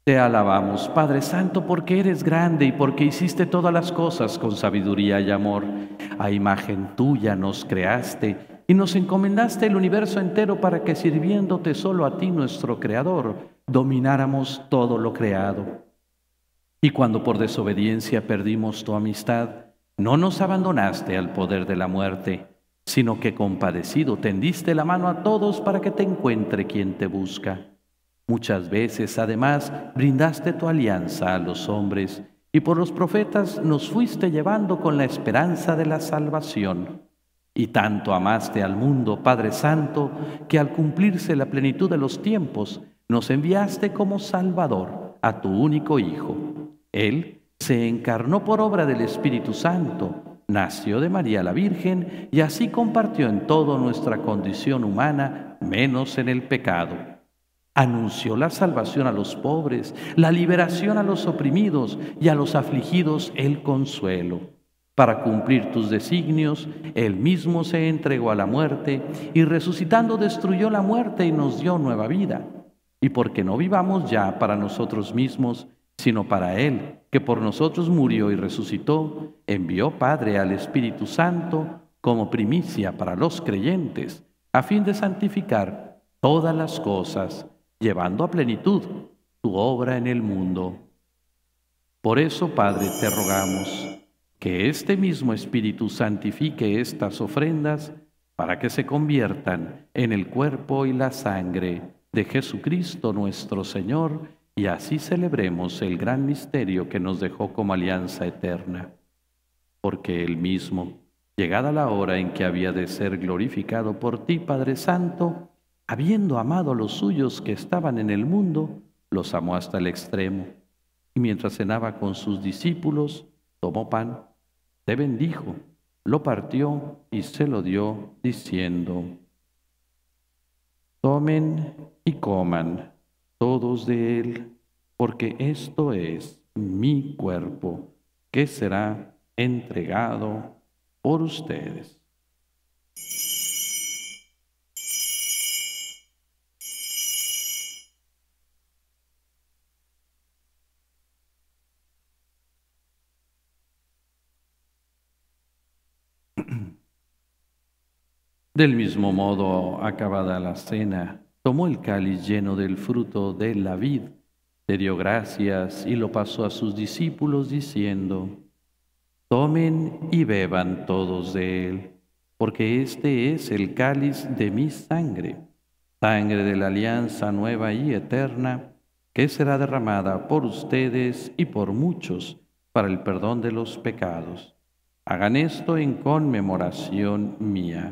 Te alabamos, Padre Santo, porque eres grande y porque hiciste todas las cosas con sabiduría y amor. A imagen tuya nos creaste y nos encomendaste el universo entero para que, sirviéndote solo a ti, nuestro Creador, domináramos todo lo creado. Y cuando por desobediencia perdimos tu amistad, no nos abandonaste al poder de la muerte, sino que compadecido tendiste la mano a todos para que te encuentre quien te busca. Muchas veces, además, brindaste tu alianza a los hombres y por los profetas nos fuiste llevando con la esperanza de la salvación. Y tanto amaste al mundo, Padre Santo, que al cumplirse la plenitud de los tiempos, nos enviaste como Salvador a tu único Hijo. Él se encarnó por obra del Espíritu Santo, nació de María la Virgen y así compartió en todo nuestra condición humana, menos en el pecado. Anunció la salvación a los pobres, la liberación a los oprimidos y a los afligidos el consuelo. Para cumplir tus designios, Él mismo se entregó a la muerte y resucitando destruyó la muerte y nos dio nueva vida. Y porque no vivamos ya para nosotros mismos, sino para Él, que por nosotros murió y resucitó, envió Padre al Espíritu Santo como primicia para los creyentes, a fin de santificar todas las cosas, llevando a plenitud tu obra en el mundo. Por eso, Padre, te rogamos que este mismo Espíritu santifique estas ofrendas para que se conviertan en el cuerpo y la sangre de Jesucristo nuestro Señor, y así celebremos el gran misterio que nos dejó como alianza eterna. Porque Él mismo, llegada la hora en que había de ser glorificado por ti, Padre Santo, habiendo amado a los suyos que estaban en el mundo, los amó hasta el extremo. Y mientras cenaba con sus discípulos, tomó pan, te bendijo, lo partió y se lo dio, diciendo: tomen y coman todos de él, porque esto es mi cuerpo, que será entregado por ustedes. Del mismo modo, acabada la cena, tomó el cáliz lleno del fruto de la vid, le dio gracias y lo pasó a sus discípulos diciendo: tomen y beban todos de él, porque este es el cáliz de mi sangre, sangre de la alianza nueva y eterna, que será derramada por ustedes y por muchos para el perdón de los pecados. Hagan esto en conmemoración mía.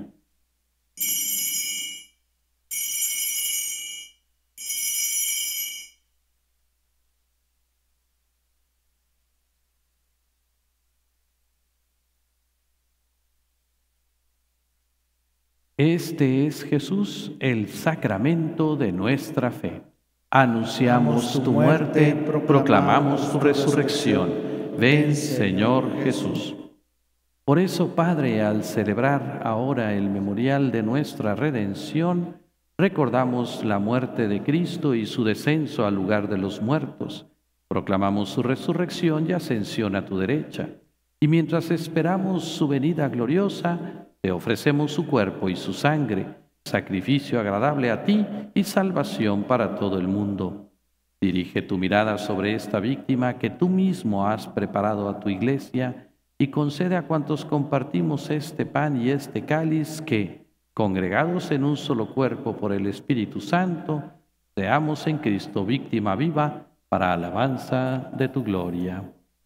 Este es Jesús, el sacramento de nuestra fe. Anunciamos tu muerte, proclamamos tu resurrección. Ven, Señor Jesús. Por eso, Padre, al celebrar ahora el memorial de nuestra redención, recordamos la muerte de Cristo y su descenso al lugar de los muertos. Proclamamos su resurrección y ascensión a tu derecha. Y mientras esperamos su venida gloriosa, te ofrecemos su cuerpo y su sangre, sacrificio agradable a ti y salvación para todo el mundo. Dirige tu mirada sobre esta víctima que tú mismo has preparado a tu iglesia y concede a cuantos compartimos este pan y este cáliz que, congregados en un solo cuerpo por el Espíritu Santo, seamos en Cristo víctima viva para alabanza de tu gloria.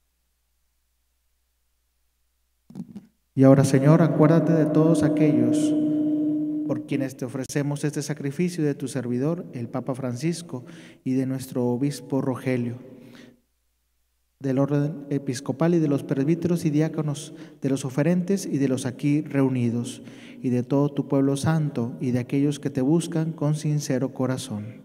Y ahora, Señor, acuérdate de todos aquellos por quienes te ofrecemos este sacrificio, de tu servidor, el Papa Francisco, y de nuestro obispo Rogelio, del orden episcopal y de los presbíteros y diáconos, de los oferentes y de los aquí reunidos, y de todo tu pueblo santo y de aquellos que te buscan con sincero corazón.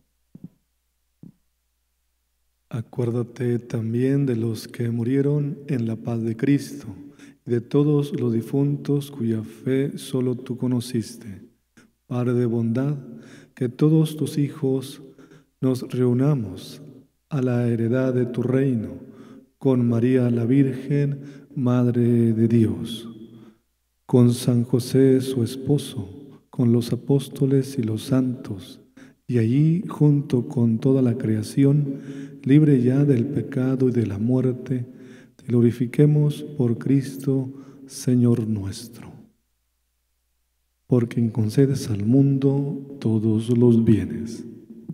Acuérdate también de los que murieron en la paz de Cristo, de todos los difuntos cuya fe solo tú conociste. Padre de bondad, que todos tus hijos nos reunamos a la heredad de tu reino, con María la Virgen, Madre de Dios, con San José su esposo, con los apóstoles y los santos, y allí junto con toda la creación, libre ya del pecado y de la muerte, te glorifiquemos por Cristo, Señor nuestro. Por quien concedes al mundo todos los bienes.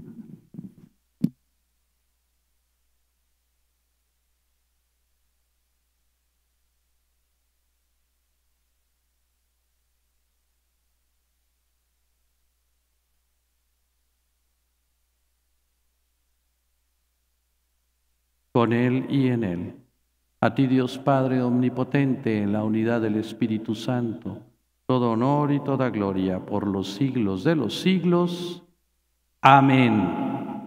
Con Él y en Él. A ti, Dios Padre omnipotente, en la unidad del Espíritu Santo, todo honor y toda gloria por los siglos de los siglos. Amén.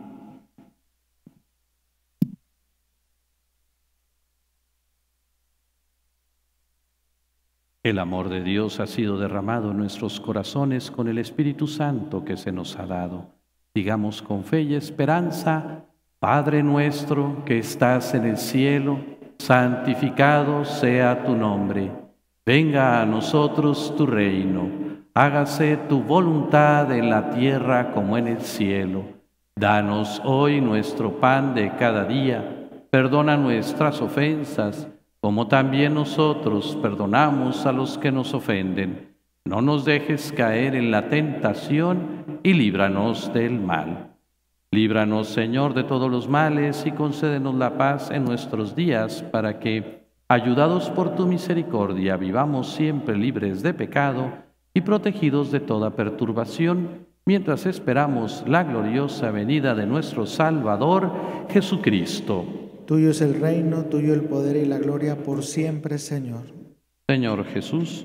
El amor de Dios ha sido derramado en nuestros corazones con el Espíritu Santo que se nos ha dado. Digamos con fe y esperanza: Padre nuestro que estás en el cielo, santificado sea tu nombre. Venga a nosotros tu reino. Hágase tu voluntad en la tierra como en el cielo. Danos hoy nuestro pan de cada día. Perdona nuestras ofensas, como también nosotros perdonamos a los que nos ofenden. No nos dejes caer en la tentación y líbranos del mal. Líbranos, Señor, de todos los males y concédenos la paz en nuestros días, para que, ayudados por tu misericordia, vivamos siempre libres de pecado y protegidos de toda perturbación, mientras esperamos la gloriosa venida de nuestro Salvador, Jesucristo. Tuyo es el reino, tuyo el poder y la gloria por siempre, Señor. Señor Jesús,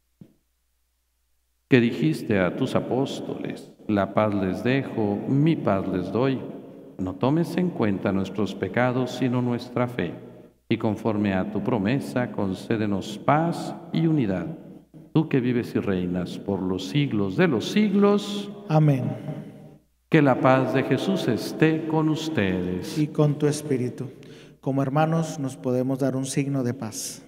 que dijiste a tus apóstoles: la paz les dejo, mi paz les doy. No tomes en cuenta nuestros pecados, sino nuestra fe. Y conforme a tu promesa, concédenos paz y unidad. Tú que vives y reinas por los siglos de los siglos. Amén. Que la paz de Jesús esté con ustedes. Y con tu espíritu. Como hermanos nos podemos dar un signo de paz.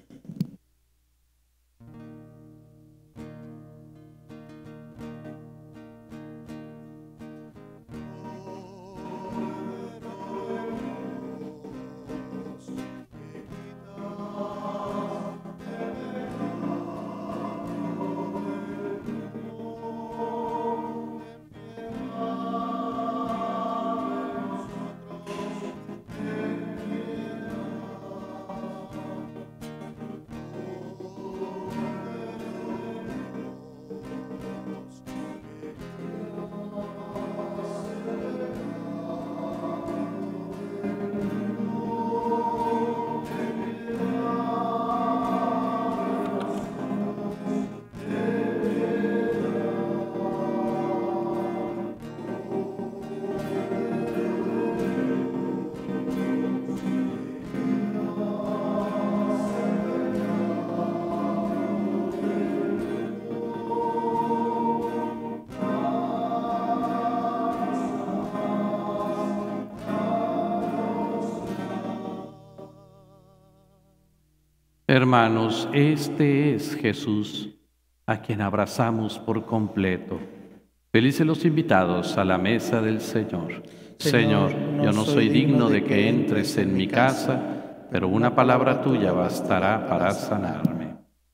Hermanos, este es Jesús, a quien abrazamos por completo. Felices los invitados a la mesa del Señor. Señor, yo no soy digno de que entres en mi casa, pero una palabra tuya bastará para sanarme.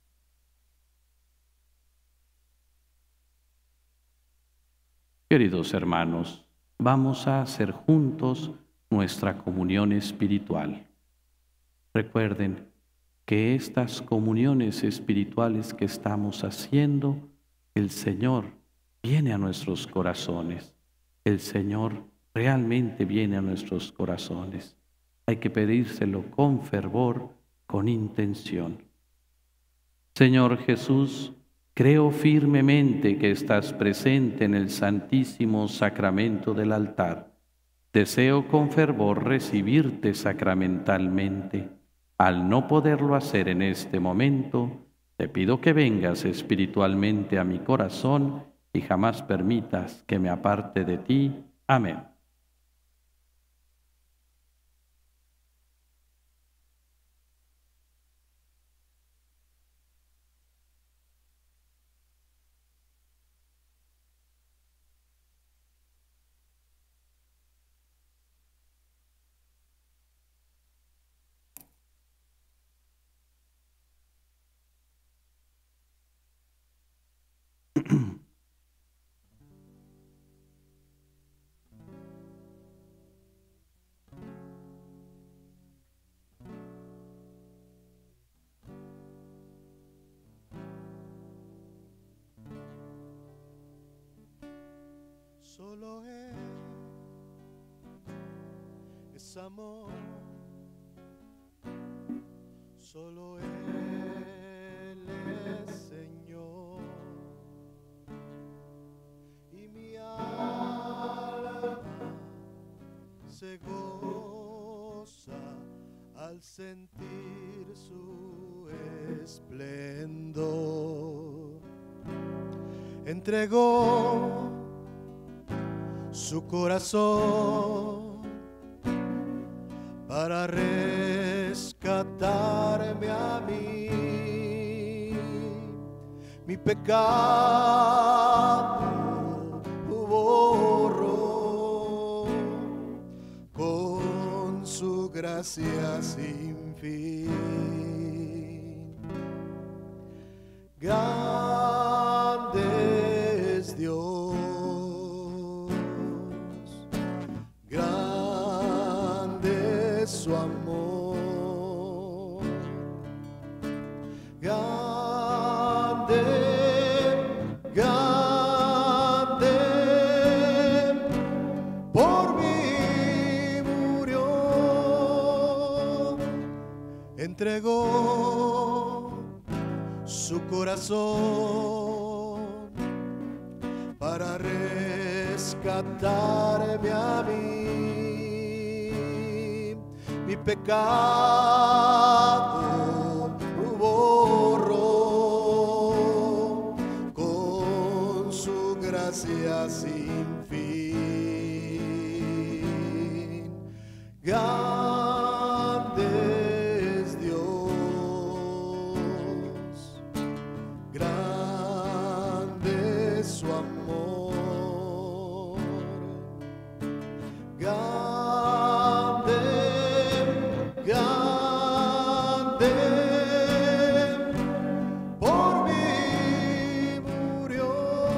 Queridos hermanos, vamos a hacer juntos nuestra comunión espiritual. Recuerden que estas comuniones espirituales que estamos haciendo, el Señor viene a nuestros corazones. El Señor realmente viene a nuestros corazones. Hay que pedírselo con fervor, con intención. Señor Jesús, creo firmemente que estás presente en el Santísimo Sacramento del altar. Deseo con fervor recibirte sacramentalmente. Al no poderlo hacer en este momento, te pido que vengas espiritualmente a mi corazón y jamás permitas que me aparte de ti. Amén. Solo Él es amor, solo Él es Señor, y mi alma se goza al sentir su esplendor. Entregó su corazón para rescatarme a mí. Mi pecado borró con su gracia sin fin. Grande es Dios. Su amor, grande, grande, por mí murió, entregó su corazón para rescatarme a mí. Mi pecado borró con su gracia sin fin. Grande es Dios, grande es su amor, grande, por mí murió.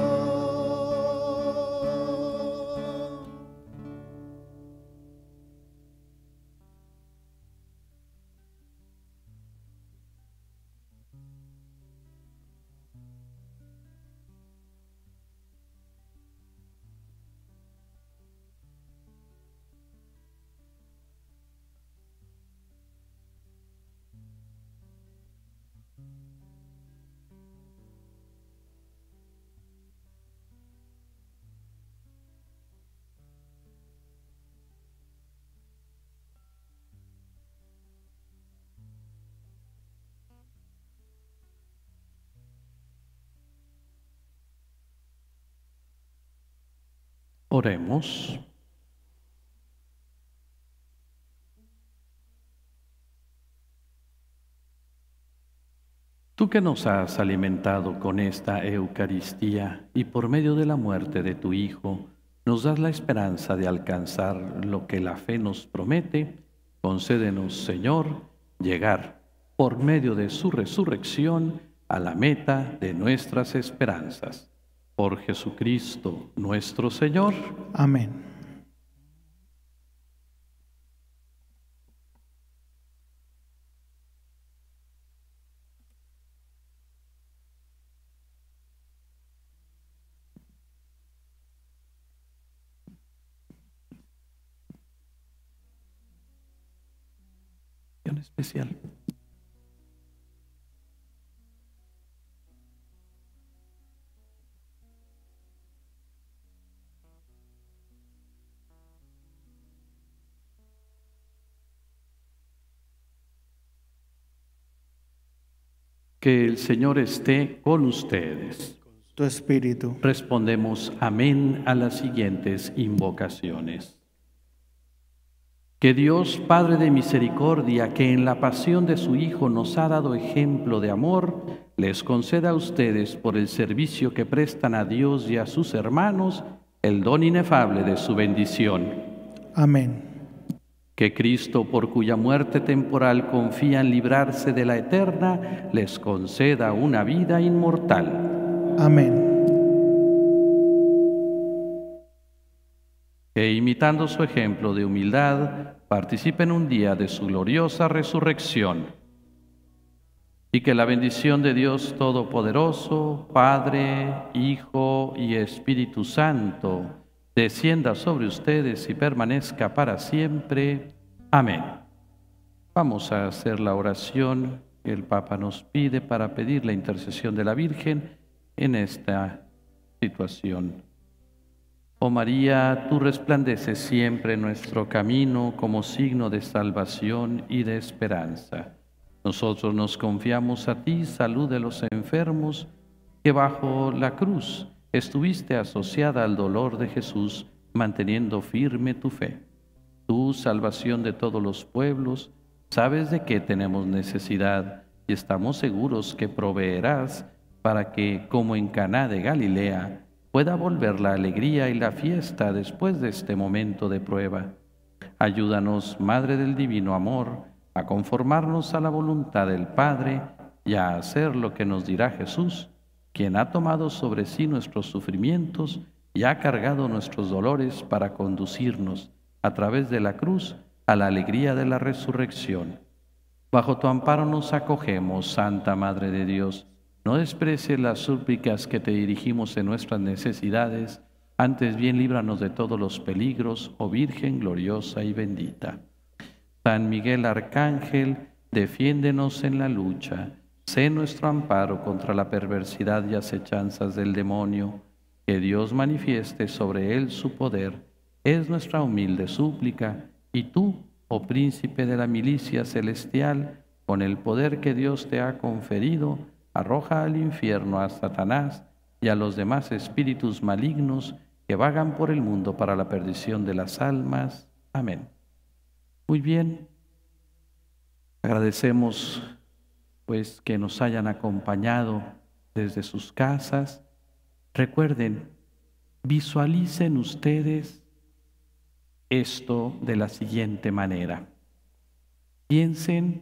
Oremos. Tú que nos has alimentado con esta Eucaristía y por medio de la muerte de tu Hijo, nos das la esperanza de alcanzar lo que la fe nos promete, concédenos, Señor, llegar por medio de su resurrección a la meta de nuestras esperanzas. Por Jesucristo nuestro Señor. Amén. Especial. Que el Señor esté con ustedes. Tu espíritu. Respondemos amén a las siguientes invocaciones. Que Dios, Padre de misericordia, que en la pasión de su Hijo nos ha dado ejemplo de amor, les conceda a ustedes, por el servicio que prestan a Dios y a sus hermanos, el don inefable de su bendición. Amén. Que Cristo, por cuya muerte temporal confían librarse de la eterna, les conceda una vida inmortal. Amén. que imitando su ejemplo de humildad, participen un día de su gloriosa resurrección. Y que la bendición de Dios Todopoderoso, Padre, Hijo y Espíritu Santo, descienda sobre ustedes y permanezca para siempre. Amén. Vamos a hacer la oración que el Papa nos pide para pedir la intercesión de la Virgen en esta situación. Oh María, tú resplandeces siempre en nuestro camino como signo de salvación y de esperanza. Nosotros nos confiamos a ti, salud de los enfermos, que bajo la cruz estuviste asociada al dolor de Jesús, manteniendo firme tu fe. Tú, salvación de todos los pueblos, sabes de qué tenemos necesidad y estamos seguros que proveerás para que, como en Caná de Galilea, pueda volver la alegría y la fiesta después de este momento de prueba. Ayúdanos, Madre del Divino Amor, a conformarnos a la voluntad del Padre y a hacer lo que nos dirá Jesús, quien ha tomado sobre sí nuestros sufrimientos y ha cargado nuestros dolores para conducirnos, a través de la cruz, a la alegría de la resurrección. Bajo tu amparo nos acogemos, Santa Madre de Dios. No desprecies las súplicas que te dirigimos en nuestras necesidades, antes bien líbranos de todos los peligros, oh Virgen gloriosa y bendita. San Miguel Arcángel, defiéndenos en la lucha. Sé nuestro amparo contra la perversidad y acechanzas del demonio. Que Dios manifieste sobre él su poder. Es nuestra humilde súplica. Y tú, oh príncipe de la milicia celestial, con el poder que Dios te ha conferido, arroja al infierno a Satanás y a los demás espíritus malignos que vagan por el mundo para la perdición de las almas. Amén. Muy bien. Agradecemos pues que nos hayan acompañado desde sus casas. Recuerden, visualicen ustedes esto de la siguiente manera. Piensen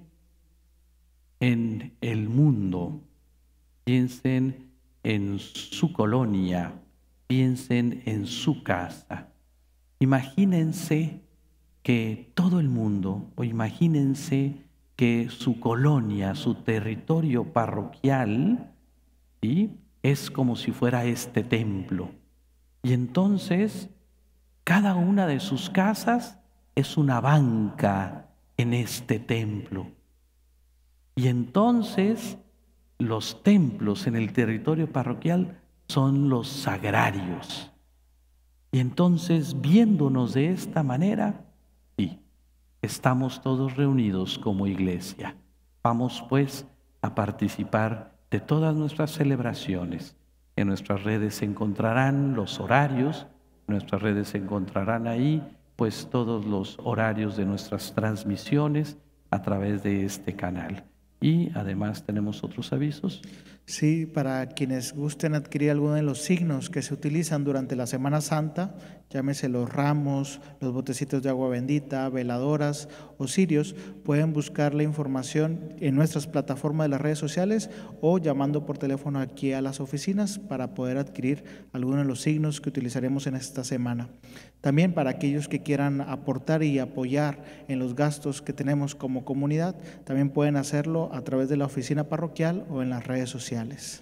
en el mundo, piensen en su colonia, piensen en su casa. Imagínense que todo el mundo, o imagínense que su colonia, su territorio parroquial, ¿sí?, es como si fuera este templo. Y entonces, cada una de sus casas es una banca en este templo. Y entonces, los templos en el territorio parroquial son los sagrarios. Y entonces, viéndonos de esta manera, sí, estamos todos reunidos como iglesia. Vamos pues a participar de todas nuestras celebraciones. En nuestras redes se encontrarán los horarios, en nuestras redes se encontrarán ahí pues todos los horarios de nuestras transmisiones a través de este canal. Y además tenemos otros avisos. Sí, para quienes gusten adquirir alguno de los signos que se utilizan durante la Semana Santa, llámese los ramos, los botecitos de agua bendita, veladoras o cirios, pueden buscar la información en nuestras plataformas de las redes sociales o llamando por teléfono aquí a las oficinas para poder adquirir alguno de los signos que utilizaremos en esta semana. También para aquellos que quieran aportar y apoyar en los gastos que tenemos como comunidad, también pueden hacerlo a través de la oficina parroquial o en las redes sociales.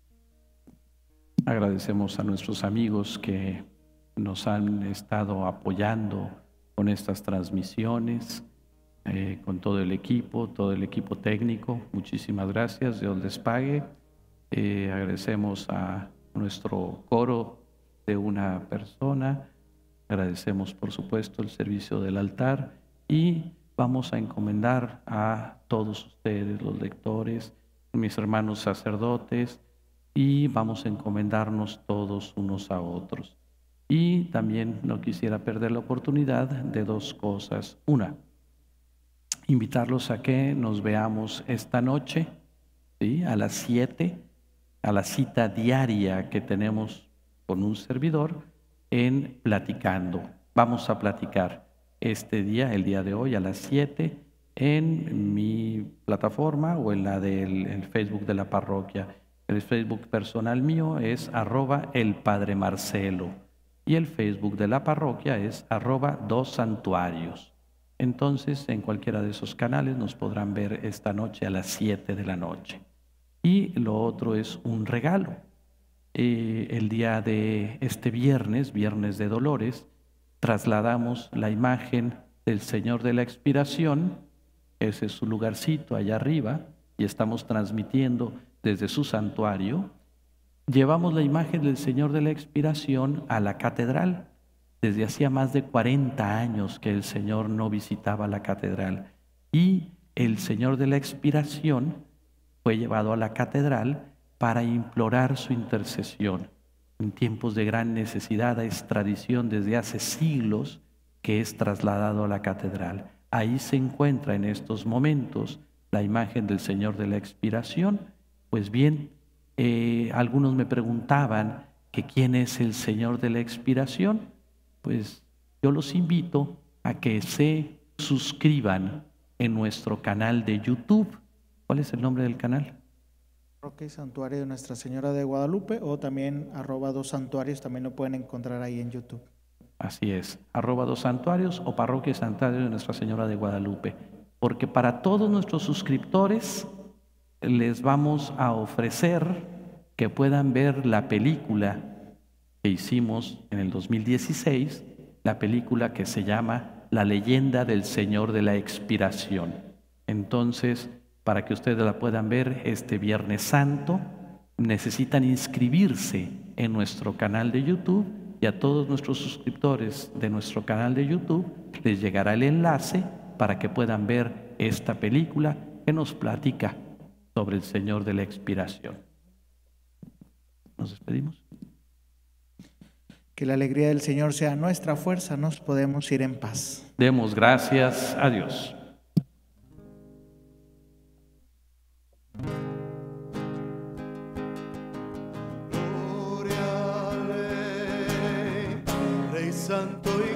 Agradecemos a nuestros amigos que nos han estado apoyando con estas transmisiones, con todo el equipo técnico. Muchísimas gracias, Dios les pague. Agradecemos a nuestro coro de una persona. Agradecemos, por supuesto, el servicio del altar y vamos a encomendar a todos ustedes, los lectores, mis hermanos sacerdotes, y vamos a encomendarnos todos unos a otros. Y también no quisiera perder la oportunidad de dos cosas. Una, invitarlos a que nos veamos esta noche, ¿sí?, a las 7, a la cita diaria que tenemos con un servidor en Platicando. Vamos a platicar este día, el día de hoy, a las 7, en mi plataforma o en la del Facebook de la parroquia. El Facebook personal mío es @elpadremarcelo y el Facebook de la parroquia es @2santuarios. Entonces, en cualquiera de esos canales nos podrán ver esta noche a las 7 de la noche. Y lo otro es un regalo. El día de este viernes, Viernes de Dolores, trasladamos la imagen del Señor de la Expiración. Ese es su lugarcito allá arriba y estamos transmitiendo desde su santuario. Llevamos la imagen del Señor de la Expiración a la catedral. Desde hacía más de 40 años que el Señor no visitaba la catedral. Y el Señor de la Expiración fue llevado a la catedral para implorar su intercesión. En tiempos de gran necesidad es tradición desde hace siglos que es trasladado a la catedral. Ahí se encuentra en estos momentos la imagen del Señor de la Expiración. Pues bien, algunos me preguntaban que quién es el Señor de la Expiración. Pues yo los invito a que se suscriban en nuestro canal de YouTube. ¿Cuál es el nombre del canal? Parroquia y Santuario de Nuestra Señora de Guadalupe, o también @2santuarios, también lo pueden encontrar ahí en YouTube. Así es, @2santuarios o Parroquia y Santuario de Nuestra Señora de Guadalupe. Porque para todos nuestros suscriptores les vamos a ofrecer que puedan ver la película que hicimos en el 2016, la película que se llama La leyenda del Señor de la Expiración. Entonces, para que ustedes la puedan ver este Viernes Santo, necesitan inscribirse en nuestro canal de YouTube, y a todos nuestros suscriptores de nuestro canal de YouTube les llegará el enlace para que puedan ver esta película que nos platica sobre el Señor de la Expiración. Nos despedimos. Que la alegría del Señor sea nuestra fuerza, nos podemos ir en paz. Demos gracias a Dios. Gloria al Rey, Rey Santo y